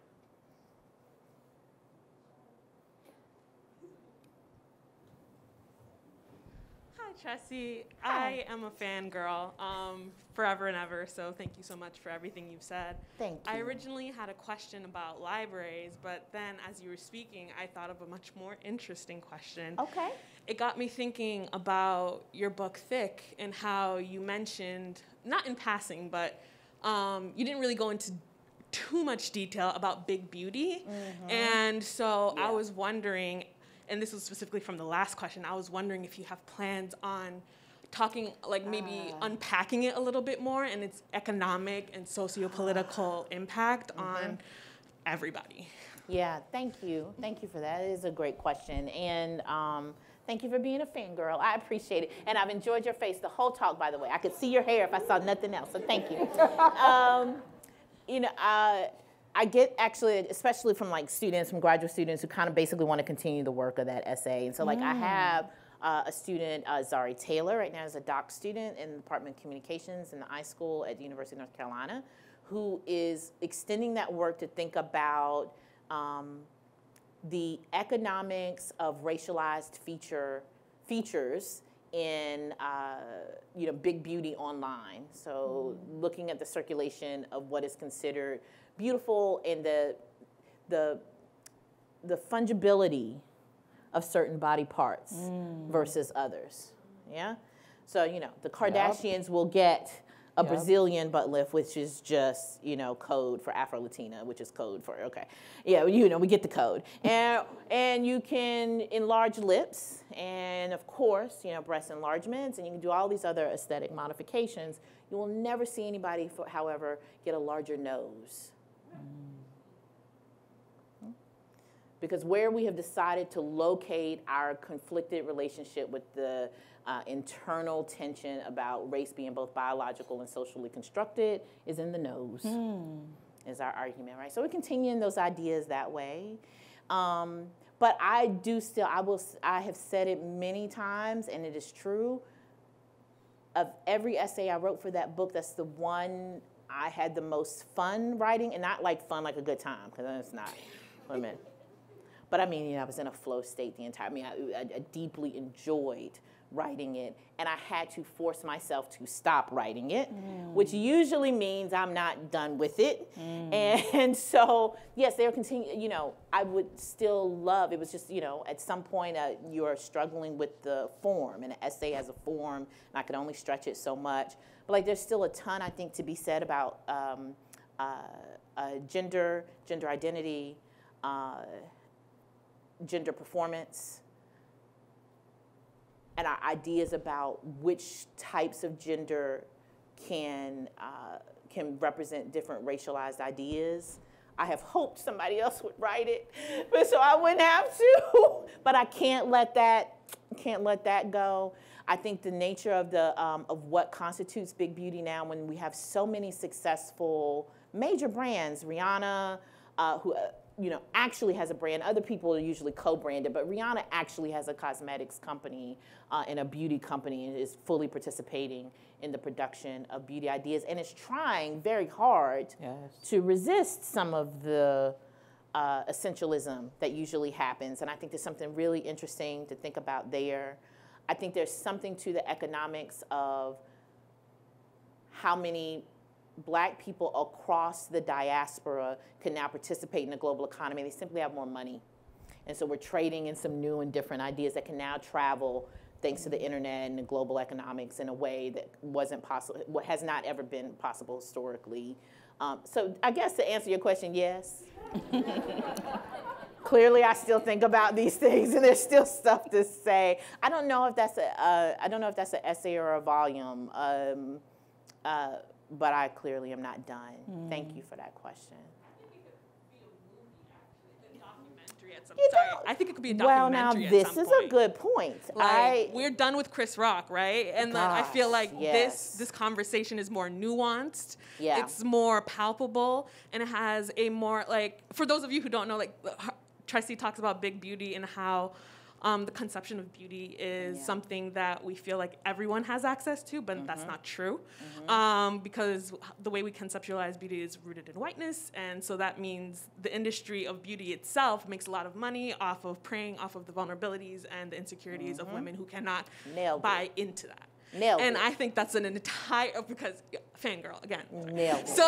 Tressie, I am a fangirl forever and ever, so thank you so much for everything you've said. Thank you. I originally had a question about libraries, but then as you were speaking, I thought of a much more interesting question. Okay. It got me thinking about your book, Thick, and how you mentioned, not in passing, but you didn't really go into too much detail about big beauty. And so I was wondering, and this was specifically from the last question, I was wondering if you have plans on talking, like maybe unpacking it a little bit more and its economic and socio-political impact on everybody. Yeah, thank you. Thank you for that. It is a great question. And thank you for being a fangirl. I appreciate it. And I've enjoyed your face the whole talk, by the way. I could see your hair if I saw nothing else, so thank you. I get actually, especially from students, from graduate students who kind of basically want to continue the work of that essay. And so I have a student, Zari Taylor, right now is a doc student in the Department of Communications in the iSchool at the University of North Carolina, who is extending that work to think about the economics of racialized features in big beauty online. So looking at the circulation of what is considered beautiful and the fungibility of certain body parts versus others. Yeah. So the Kardashians will get a Brazilian butt lift, which is just code for Afro-Latina, which is code for we get the code, and you can enlarge lips, and of course breast enlargements, and you can do all these other aesthetic modifications. You will never see anybody, however, get a larger nose. Because where we have decided to locate our conflicted relationship with the internal tension about race being both biological and socially constructed is in the nose, is our argument, right? So we're continuing those ideas that way. But I have said it many times, and it is true, of every essay I wrote for that book, that's the one I had the most fun writing, and not fun like a good time, because it's not. Wait a minute. But I mean, I was in a flow state the entire, I deeply enjoyed writing it, and I had to force myself to stop writing it, which usually means I'm not done with it. And so, yes, they'll continue, I would still love, it was just, at some point you're struggling with the form, and an essay as a form, and I could only stretch it so much. But there's still a ton, I think, to be said about gender identity, gender performance, and our ideas about which types of gender can represent different racialized ideas. I have hoped somebody else would write it, but so I wouldn't have to. But I can't let that go. I think the nature of what constitutes big beauty now, when we have so many successful major brands, Rihanna, who actually has a brand. Other people are usually co-branded, but Rihanna actually has a cosmetics company and a beauty company, and is fully participating in the production of beauty ideas, and is trying very hard to resist some of the essentialism that usually happens. And I think there's something really interesting to think about there. I think there's something to the economics of how many Black people across the diaspora can now participate in the global economy. They simply have more money. And so we're trading in some new and different ideas that can now travel thanks to the internet and the global economics in a way that wasn't possible, what has not ever been possible historically. So I guess to answer your question, yes. Clearly, I still think about these things, and there's still stuff to say. I don't know if that's an essay or a volume, but I clearly am not done. Thank you for that question. I think it could be a Well, documentary now at this some is point. a good point. Like, we're done with Chris Rock, right? And then I feel like yes. this conversation is more nuanced. Yeah. It's more palpable, and it has a more, like, for those of you who don't know, like, Tressie talks about big beauty and how the conception of beauty is something that we feel like everyone has access to, but that's not true. Because the way we conceptualize beauty is rooted in whiteness, and so that means the industry of beauty itself makes a lot of money off of preying off of the vulnerabilities and the insecurities of women who cannot buy into that. And I think that's an entire, because fangirl again. So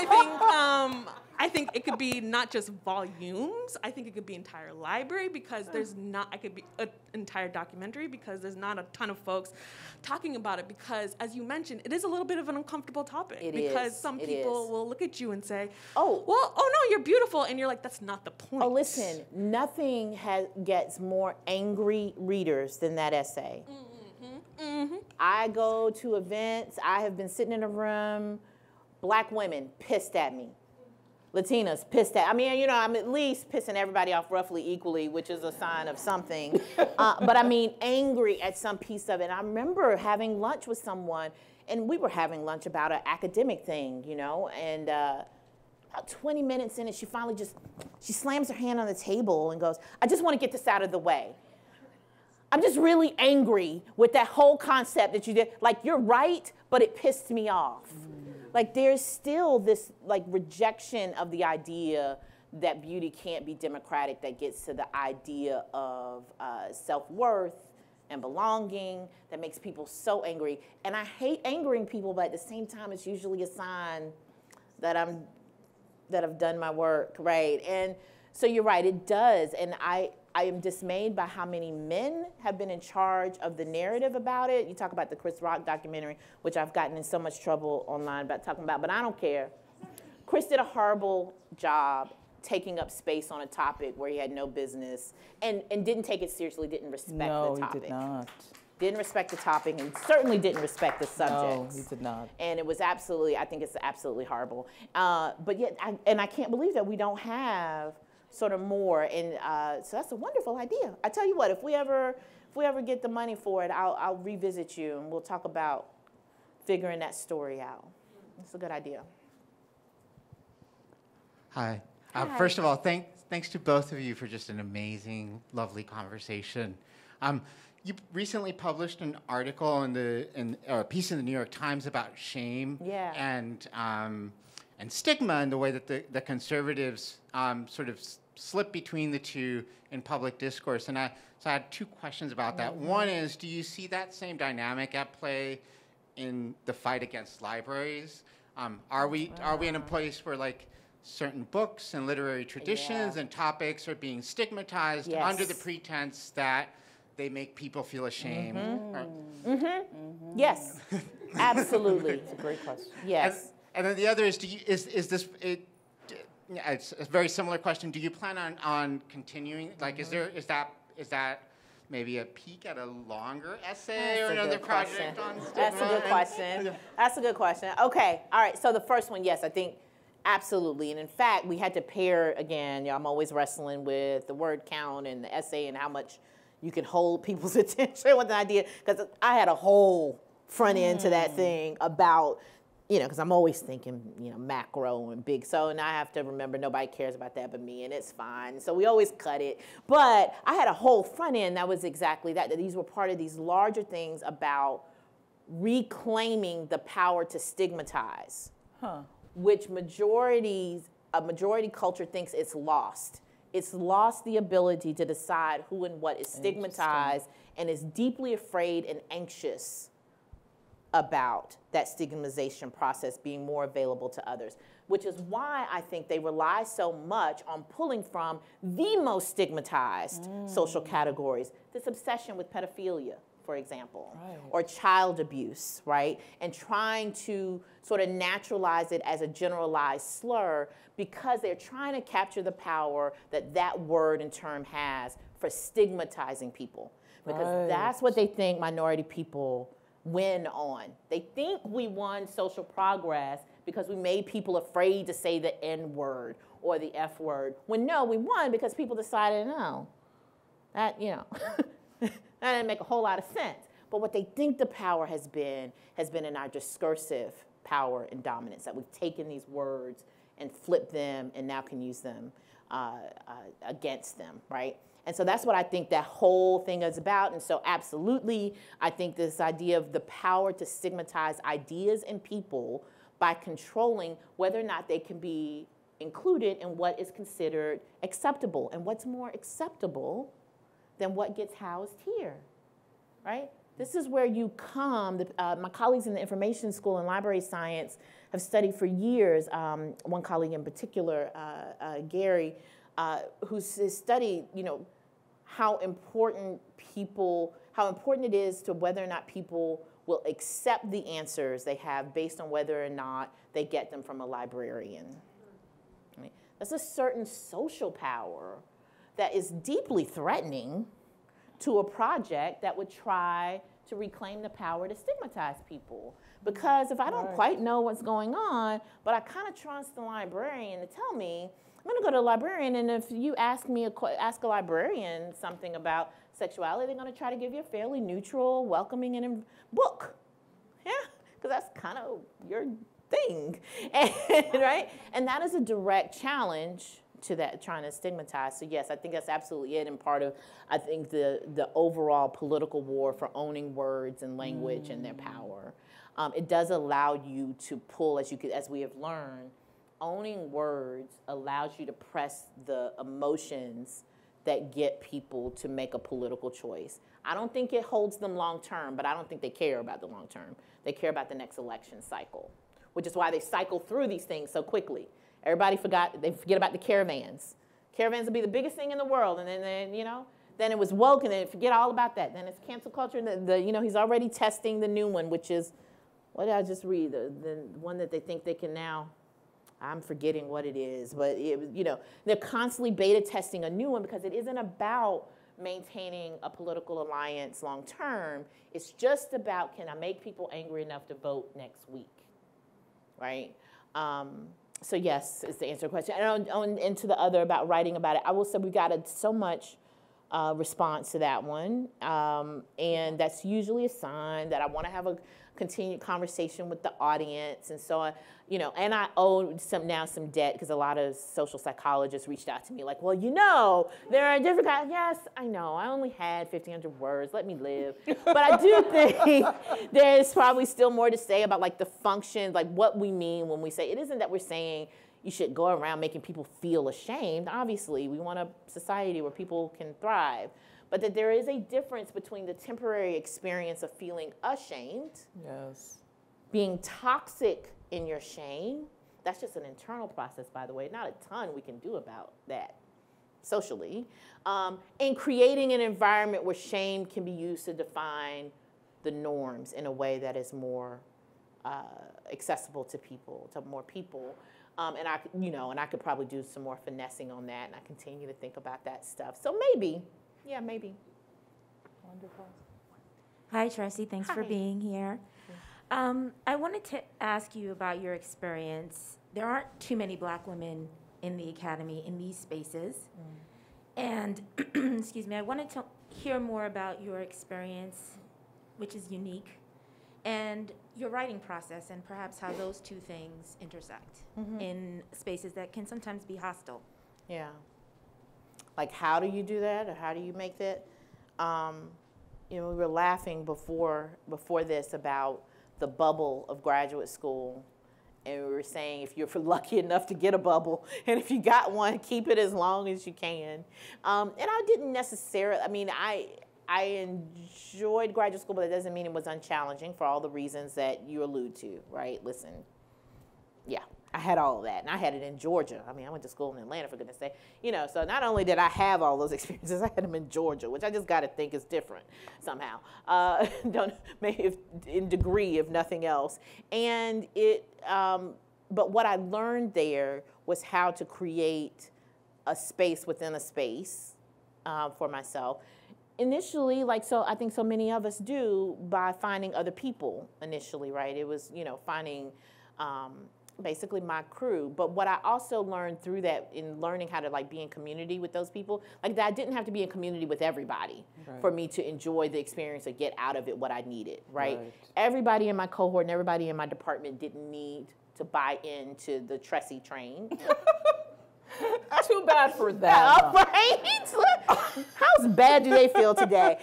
I think it could be not just volumes. I think it could be entire library, because there's not. It could be an entire documentary, because there's not a ton of folks talking about it. Because as you mentioned, it is a little bit of an uncomfortable topic. Because some people will look at you and say, "Oh, well, oh no, you're beautiful," and you're like, "That's not the point." Oh, listen, nothing gets more angry readers than that essay. I go to events. I have been sitting in a room, Black women pissed at me. Latinas pissed at. I mean, you know, I'm at least pissing everybody off roughly equally, which is a sign of something. But I mean, angry at some piece of it. And I remember having lunch with someone, and we were having lunch about an academic thing, you know, and about 20 minutes in it, she finally she slams her hand on the table and goes, "I just want to get this out of the way. I'm just really angry with that whole concept that you did. Like, you're right, but it pissed me off." Like, there's still this, like, rejection of the idea that beauty can't be democratic, that gets to the idea of self-worth and belonging, that makes people so angry. And I hate angering people, but at the same time, it's usually a sign that I've done my work, right? And so you're right, it does. And I am dismayed by how many men have been in charge of the narrative about it. You talk about the Chris Rock documentary, which I've gotten in so much trouble online about talking about, but I don't care. Chris did a horrible job taking up space on a topic where he had no business, and didn't take it seriously, didn't respect the topic. No, he did not. Didn't respect the topic, and certainly didn't respect the subjects. No, he did not. And it was absolutely, I think it's absolutely horrible. But yet, I can't believe that we don't have sort of more, and so that's a wonderful idea. I tell you what, if we ever get the money for it, I'll revisit you and we'll talk about figuring that story out. That's a good idea. Hi. First of all, thanks to both of you for just an amazing, lovely conversation. You recently published an article in a piece in the New York Times about shame and stigma, and the way that the conservatives sort of slip between the two in public discourse. So I had two questions about that. One is, do you see that same dynamic at play in the fight against libraries? Are we in a place where, like, certain books and literary traditions and topics are being stigmatized under the pretense that they make people feel ashamed? Yes, absolutely. It's a great question. Yes. And then the other is, it's a very similar question. Do you plan on continuing? Like, is that maybe a peek at a longer essay or another project on stigma? That's a good question. That's a good question. Okay, all right. So the first one, yes, I think absolutely. And in fact, we had to pair again. I'm always wrestling with the word count and the essay and how much you can hold people's attention with the idea. Because I had a whole front end to that thing about, you know, because I'm always thinking, you know, macro and big. So, and I have to remember nobody cares about that but me, and it's fine. So we always cut it. But I had a whole front end that was exactly that these were part of these larger things about reclaiming the power to stigmatize, which a majority culture thinks it's lost. It's lost the ability to decide who and what is stigmatized, and is deeply afraid and anxious about that stigmatization process being more available to others, which is why I think they rely so much on pulling from the most stigmatized social categories. This obsession with pedophilia, for example, Right. or child abuse, right? And trying to sort of naturalize it as a generalized slur because they're trying to capture the power that that word and term has for stigmatizing people. Because that's what they think minority people win on. They think we won social progress because we made people afraid to say the N word or the F word. When no, we won because people decided, no, that, you know, that didn't make a whole lot of sense. But what they think the power has been in our discursive power and dominance, that we've taken these words and flipped them and now can use them against them, right? And so that's what I think that whole thing is about. And so absolutely, I think this idea of the power to stigmatize ideas and people by controlling whether or not they can be included in what is considered acceptable. And what's more acceptable than what gets housed here, right? This is where you come. My colleagues in the information school and library science have studied for years, one colleague in particular, Gary, who's studied, you know, how important it is to whether or not people will accept the answers they have based on whether or not they get them from a librarian. Right? That's a certain social power that is deeply threatening to a project that would try to reclaim the power to stigmatize people. Because if I don't quite know what's going on, but I kind of trust the librarian to tell me, I'm going to go to a librarian, and if you ask a librarian something about sexuality, they're going to try to give you a fairly neutral, welcoming, and book. Yeah, because that's kind of your thing, and, right? And that is a direct challenge to that, trying to stigmatize. So yes, I think that's absolutely it, and part of, I think, the overall political war for owning words and language and their power. It does allow you to pull, as we have learned, owning words allows you to press the emotions that get people to make a political choice. I don't think it holds them long term, but I don't think they care about the long term. They care about the next election cycle, which is why they cycle through these things so quickly. They forget about the caravans. Caravans will be the biggest thing in the world, and then you know, then it was woke, and then forget all about that. Then it's cancel culture, and you know, he's already testing the new one, which is, what did I just read? The one that they think they can now, I'm forgetting what it is, but you know, they're constantly beta testing a new one because it isn't about maintaining a political alliance long term. It's just about, can I make people angry enough to vote next week, right? So yes, is the answer to the question. And to the other about writing about it, I will say we got so much response to that one, and that's usually a sign that I want to have a continued conversation with the audience. And so, you know, and I owe some debt because a lot of social psychologists reached out to me like, well, you know, there are different kinds. Yes, I know. I only had 1,500 words. Let me live. But I do think there's probably still more to say about like the functions, like what we mean when we say, it isn't that we're saying you should go around making people feel ashamed. Obviously, we want a society where people can thrive. But that there is a difference between the temporary experience of feeling ashamed, yes, being toxic in your shame. That's just an internal process, by the way. Not a ton we can do about that socially. And creating an environment where shame can be used to define the norms in a way that is more accessible to people, to more people. And I could probably do some more finessing on that, and I continue to think about that stuff. So maybe. Yeah, maybe. Wonderful. Hi, Tressie. Thanks for Hi. being here. I wanted to ask you about your experience. There aren't too many Black women in the academy in these spaces. And, excuse me, I wanted to hear more about your experience, which is unique, and your writing process, and perhaps how those two things intersect in spaces that can sometimes be hostile. Yeah. Like, how do you do that, or how do you make that? You know, we were laughing before this about the bubble of graduate school, and we were saying if you're lucky enough to get a bubble, and if you got one, keep it as long as you can. And I didn't necessarily, I mean, I enjoyed graduate school, but that doesn't mean it was unchallenging for all the reasons that you allude to, right? Listen, yeah, I had all of that, and I had it in Georgia. I mean, I went to school in Atlanta, for goodness sake. You know, so not only did I have all those experiences, I had them in Georgia, which I just got to think is different somehow. Maybe in degree, if nothing else. And but what I learned there was how to create a space within a space for myself. Initially, like I think so many of us do, by finding other people initially, right? It was, you know, finding basically my crew. But what I also learned through that, in learning how to like be in community with those people, like that I didn't have to be in community with everybody for me to enjoy the experience or get out of it what I needed, right? Everybody in my cohort and everybody in my department didn't need to buy into the Tressie train. Too bad for them. Right? How bad do they feel today?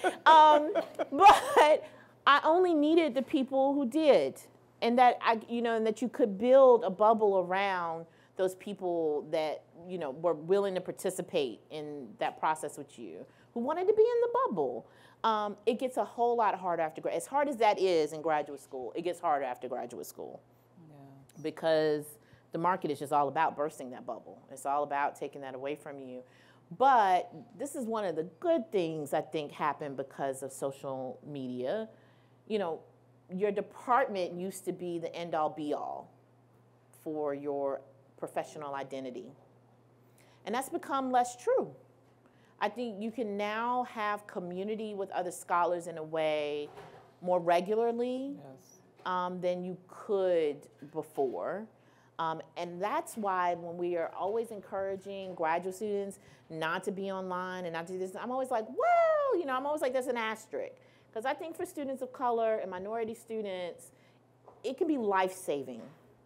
But I only needed the people who did. And that and that you could build a bubble around those people that, you know, were willing to participate in that process with you, who wanted to be in the bubble. It gets a whole lot harder after as hard as that is in graduate school, it gets harder after graduate school. Yeah. Because the market is just all about bursting that bubble. It's all about taking that away from you. But this is one of the good things I think happened because of social media. You know, your department used to be the end-all be-all for your professional identity. And that's become less true. I think you can now have community with other scholars in a way more regularly than you could before. And that's why when we are always encouraging graduate students not to be online and not to do this, I'm always like, well, you know, I'm always like, there's an asterisk. Because I think for students of color and minority students, it can be life-saving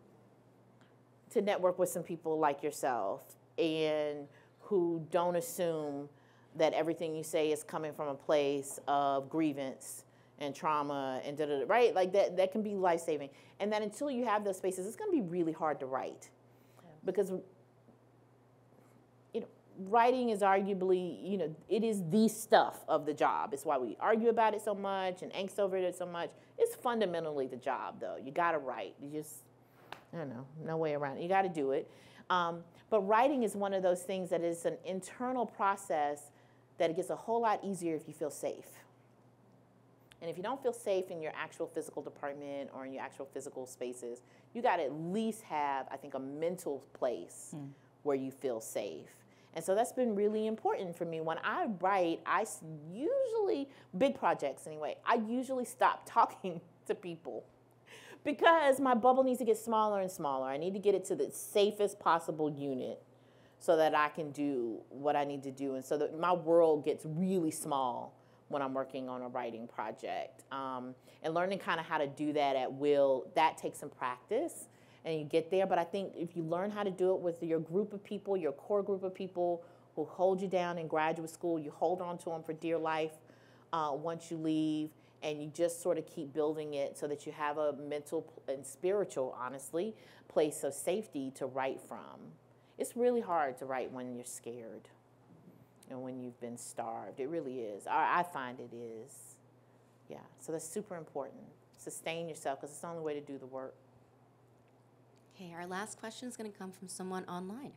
to network with some people like yourself and who don't assume that everything you say is coming from a place of grievance and trauma and da-da-da, right? Like that can be life-saving. And that until you have those spaces, it's going to be really hard to write. Because writing is arguably, you know, it is the stuff of the job. It's why we argue about it so much and angst over it so much. It's fundamentally the job, though. You got to write. You just, I don't know, no way around it. You got to do it. But writing is one of those things that is an internal process that it gets a whole lot easier if you feel safe. And if you don't feel safe in your actual physical department or in your actual physical spaces, you got to at least have, I think, a mental place where you feel safe. And so that's been really important for me. When I write, I usually, big projects anyway, I usually stop talking to people because my bubble needs to get smaller and smaller. I need to get it to the safest possible unit so that I can do what I need to do and so that my world gets really small when I'm working on a writing project. And learning kind of how to do that at will, that takes some practice. And you get there, but I think if you learn how to do it with your group of people, your core group of people who hold you down in graduate school, you hold on to them for dear life once you leave, and you just sort of keep building it so that you have a mental and spiritual, honestly, place of safety to write from. It's really hard to write when you're scared and when you've been starved. It really is. I find it is. Yeah, so that's super important. Sustain yourself because it's the only way to do the work. Okay, our last question is going to come from someone online.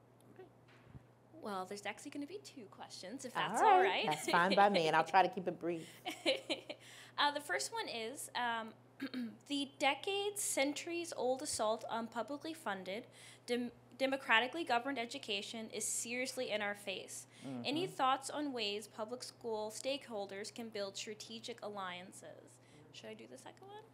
Well, there's actually going to be 2 questions, if that's all right. That's fine by me, and I'll try to keep it brief. The first one is, the decades, centuries-old assault on publicly funded, democratically governed education is seriously in our face. Any thoughts on ways public school stakeholders can build strategic alliances? Should I do the second one?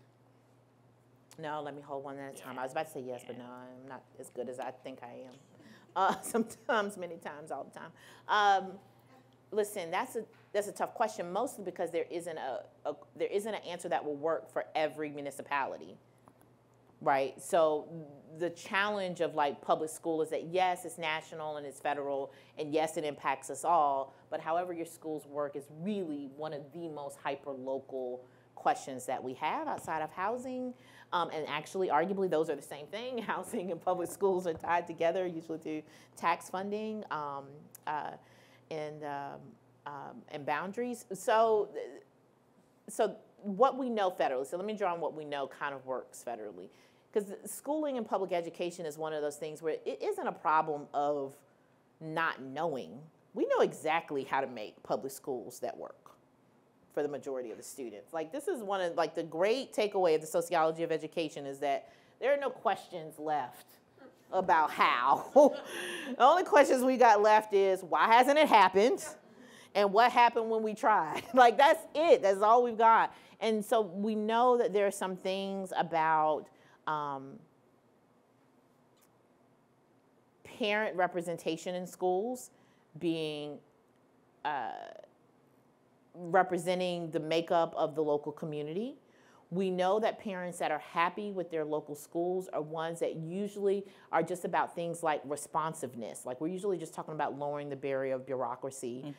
No, let me hold one at a time. I was about to say yes, but no, I'm not as good as I think I am. Sometimes, many times, all the time. Listen, that's a tough question, mostly because there isn't an answer that will work for every municipality, right? So the challenge of like public school is that yes, it's national and it's federal, and yes, it impacts us all. But however your schools work is really one of the most hyper-local questions that we have outside of housing. And actually, arguably, those are the same thing. Housing and public schools are tied together, usually through tax funding and boundaries. So what we know federally, so let me draw on what we know kind of works federally, because schooling and public education is one of those things where it isn't a problem of not knowing. We know exactly how to make public schools that work for the majority of the students. Like, this is one of, like, the great takeaway of the sociology of education is that there are no questions left about how. The only questions we got left is, why hasn't it happened? And what happened when we tried? Like, that's it. That's all we've got. And so we know that there are some things about parent representation in schools being representing the makeup of the local community. We know that parents that are happy with their local schools are ones that usually are just about things like responsiveness. Like, we're usually just talking about lowering the barrier of bureaucracy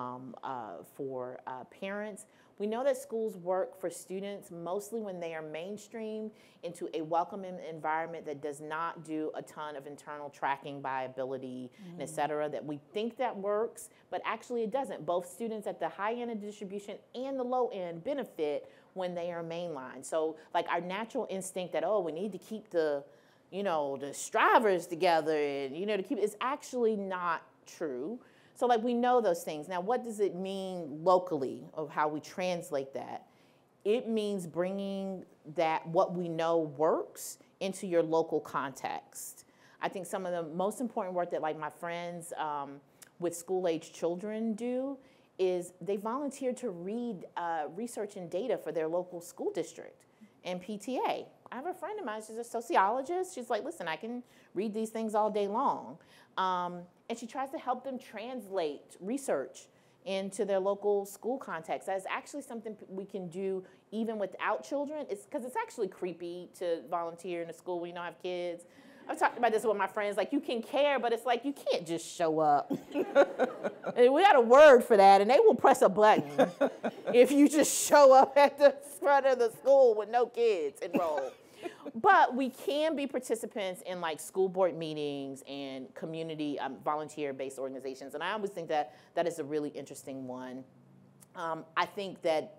for parents. We know that schools work for students mostly when they are mainstreamed into a welcoming environment that does not do a ton of internal tracking by ability, and et cetera, that we think that works, but actually it doesn't. Both students at the high end of the distribution and the low end benefit when they are mainline. So, like, our natural instinct that, oh, we need to keep the, you know, the strivers together and, you know, to keep, is actually not true. So, like, we know those things. Now, what does it mean locally of how we translate that? It means bringing that what we know works into your local context. I think some of the most important work that, like, my friends with school-age children do is they volunteer to read research and data for their local school district and PTA. I have a friend of mine, she's a sociologist. She's like, listen, I can read these things all day long. And she tries to help them translate research into their local school context. That's actually something we can do even without children. It's because it's actually creepy to volunteer in a school when you don't have kids. I've talked about this with my friends, like, you can care, but it's like, you can't just show up. And we got a word for that, and they will press a button if you just show up at the front of the school with no kids enrolled. But we can be participants in, like, school board meetings and community volunteer-based organizations, and I always think that that is a really interesting one. I think that,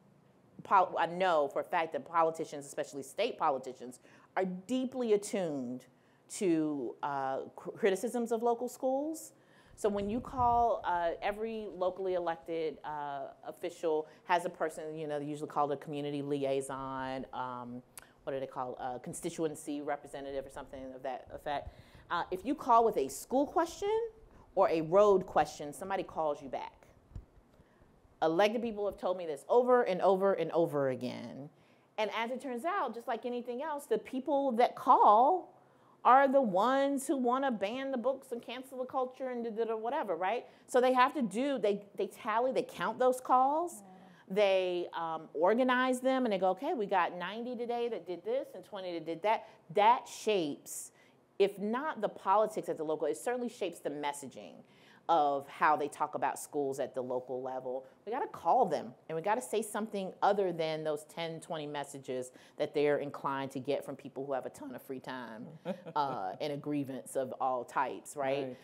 I know for a fact that politicians, especially state politicians, are deeply attuned to criticisms of local schools. So when you call, every locally elected official has a person, you know, they usually called a community liaison, what do they call, constituency representative or something of that effect. If you call with a school question or a road question, somebody calls you back. Elected people have told me this over and over and over again. And as it turns out, just like anything else, the people that call are the ones who want to ban the books and cancel the culture and whatever, right? So they have to do, they tally, they count those calls, they organize them, and they go, okay, we got 90 today that did this and 20 that did that. That shapes, if not the politics at the local, it certainly shapes the messaging of how they talk about schools at the local level. We gotta call them, and we gotta say something other than those 10, 20 messages that they're inclined to get from people who have a ton of free time and a grievance of all types, right?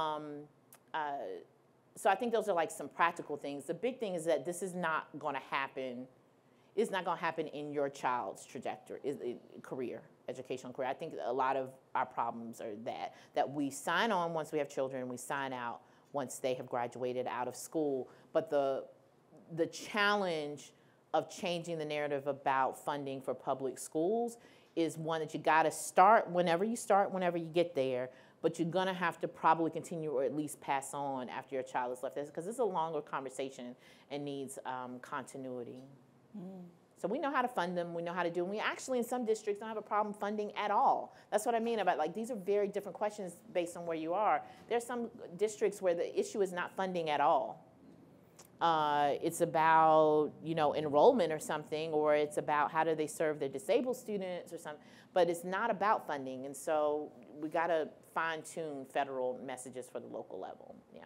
So I think those are, like, some practical things. The big thing is that this is not gonna happen, it's not gonna happen in your child's trajectory, career, educational career. I think a lot of our problems are that we sign on once we have children, we sign out once they have graduated out of school. But the challenge of changing the narrative about funding for public schools is one that you gotta start whenever you get there, but you're gonna have to probably continue or at least pass on after your child is left, because it's a longer conversation and needs continuity. So we know how to fund them, we know how to do them. We actually, in some districts, don't have a problem funding at all. That's what I mean about, like, these are very different questions based on where you are. There's some districts where the issue is not funding at all. It's about, you know, enrollment or something, or it's about how do they serve their disabled students or something, but it's not about funding. And so we gotta fine-tune federal messages for the local level, yeah.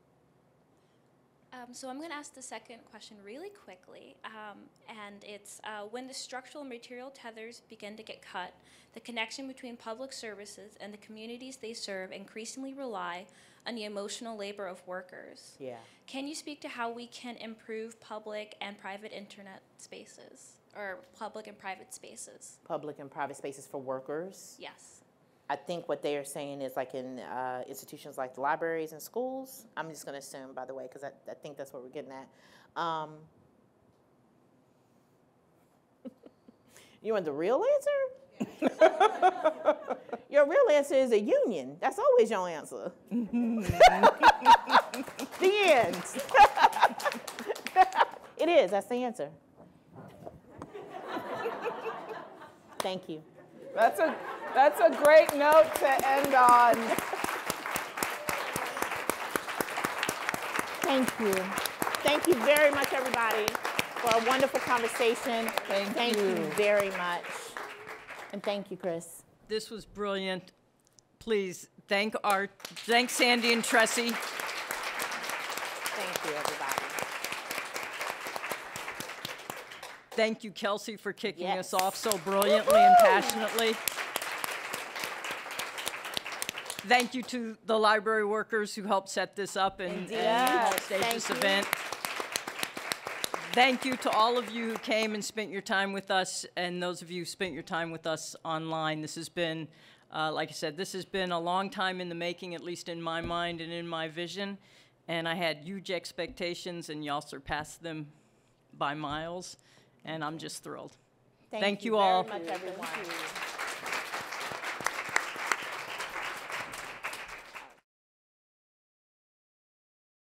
So I'm going to ask the second question really quickly, and it's when the structural material tethers begin to get cut, the connection between public services and the communities they serve increasingly rely on the emotional labor of workers. Yeah. Can you speak to how we can improve public and private internet spaces? or public and private spaces. Public and private spaces for workers. Yes. I think what they are saying is like in institutions like the libraries and schools. I'm just going to assume, by the way, because I think that's what we're getting at. You want the real answer? Your real answer is a union. That's always your answer. The end. It is. That's the answer. Thank you. That's a great note to end on. Thank you. Thank you very much, everybody, for a wonderful conversation. Thank you very much. And thank you, Chris. This was brilliant. Please thank Sandy and Tressie. Thank you, everybody. Thank you, Kelcey, for kicking Yes. us off so brilliantly and passionately. Thank you to the library workers who helped set this up and stage this event. Thank you to all of you who came and spent your time with us, and those of you who spent your time with us online. This has been, like I said, this has been a long time in the making, at least in my mind and in my vision. And I had huge expectations, and y'all surpassed them by miles. And I'm just thrilled. Thank you all. Very much, everyone.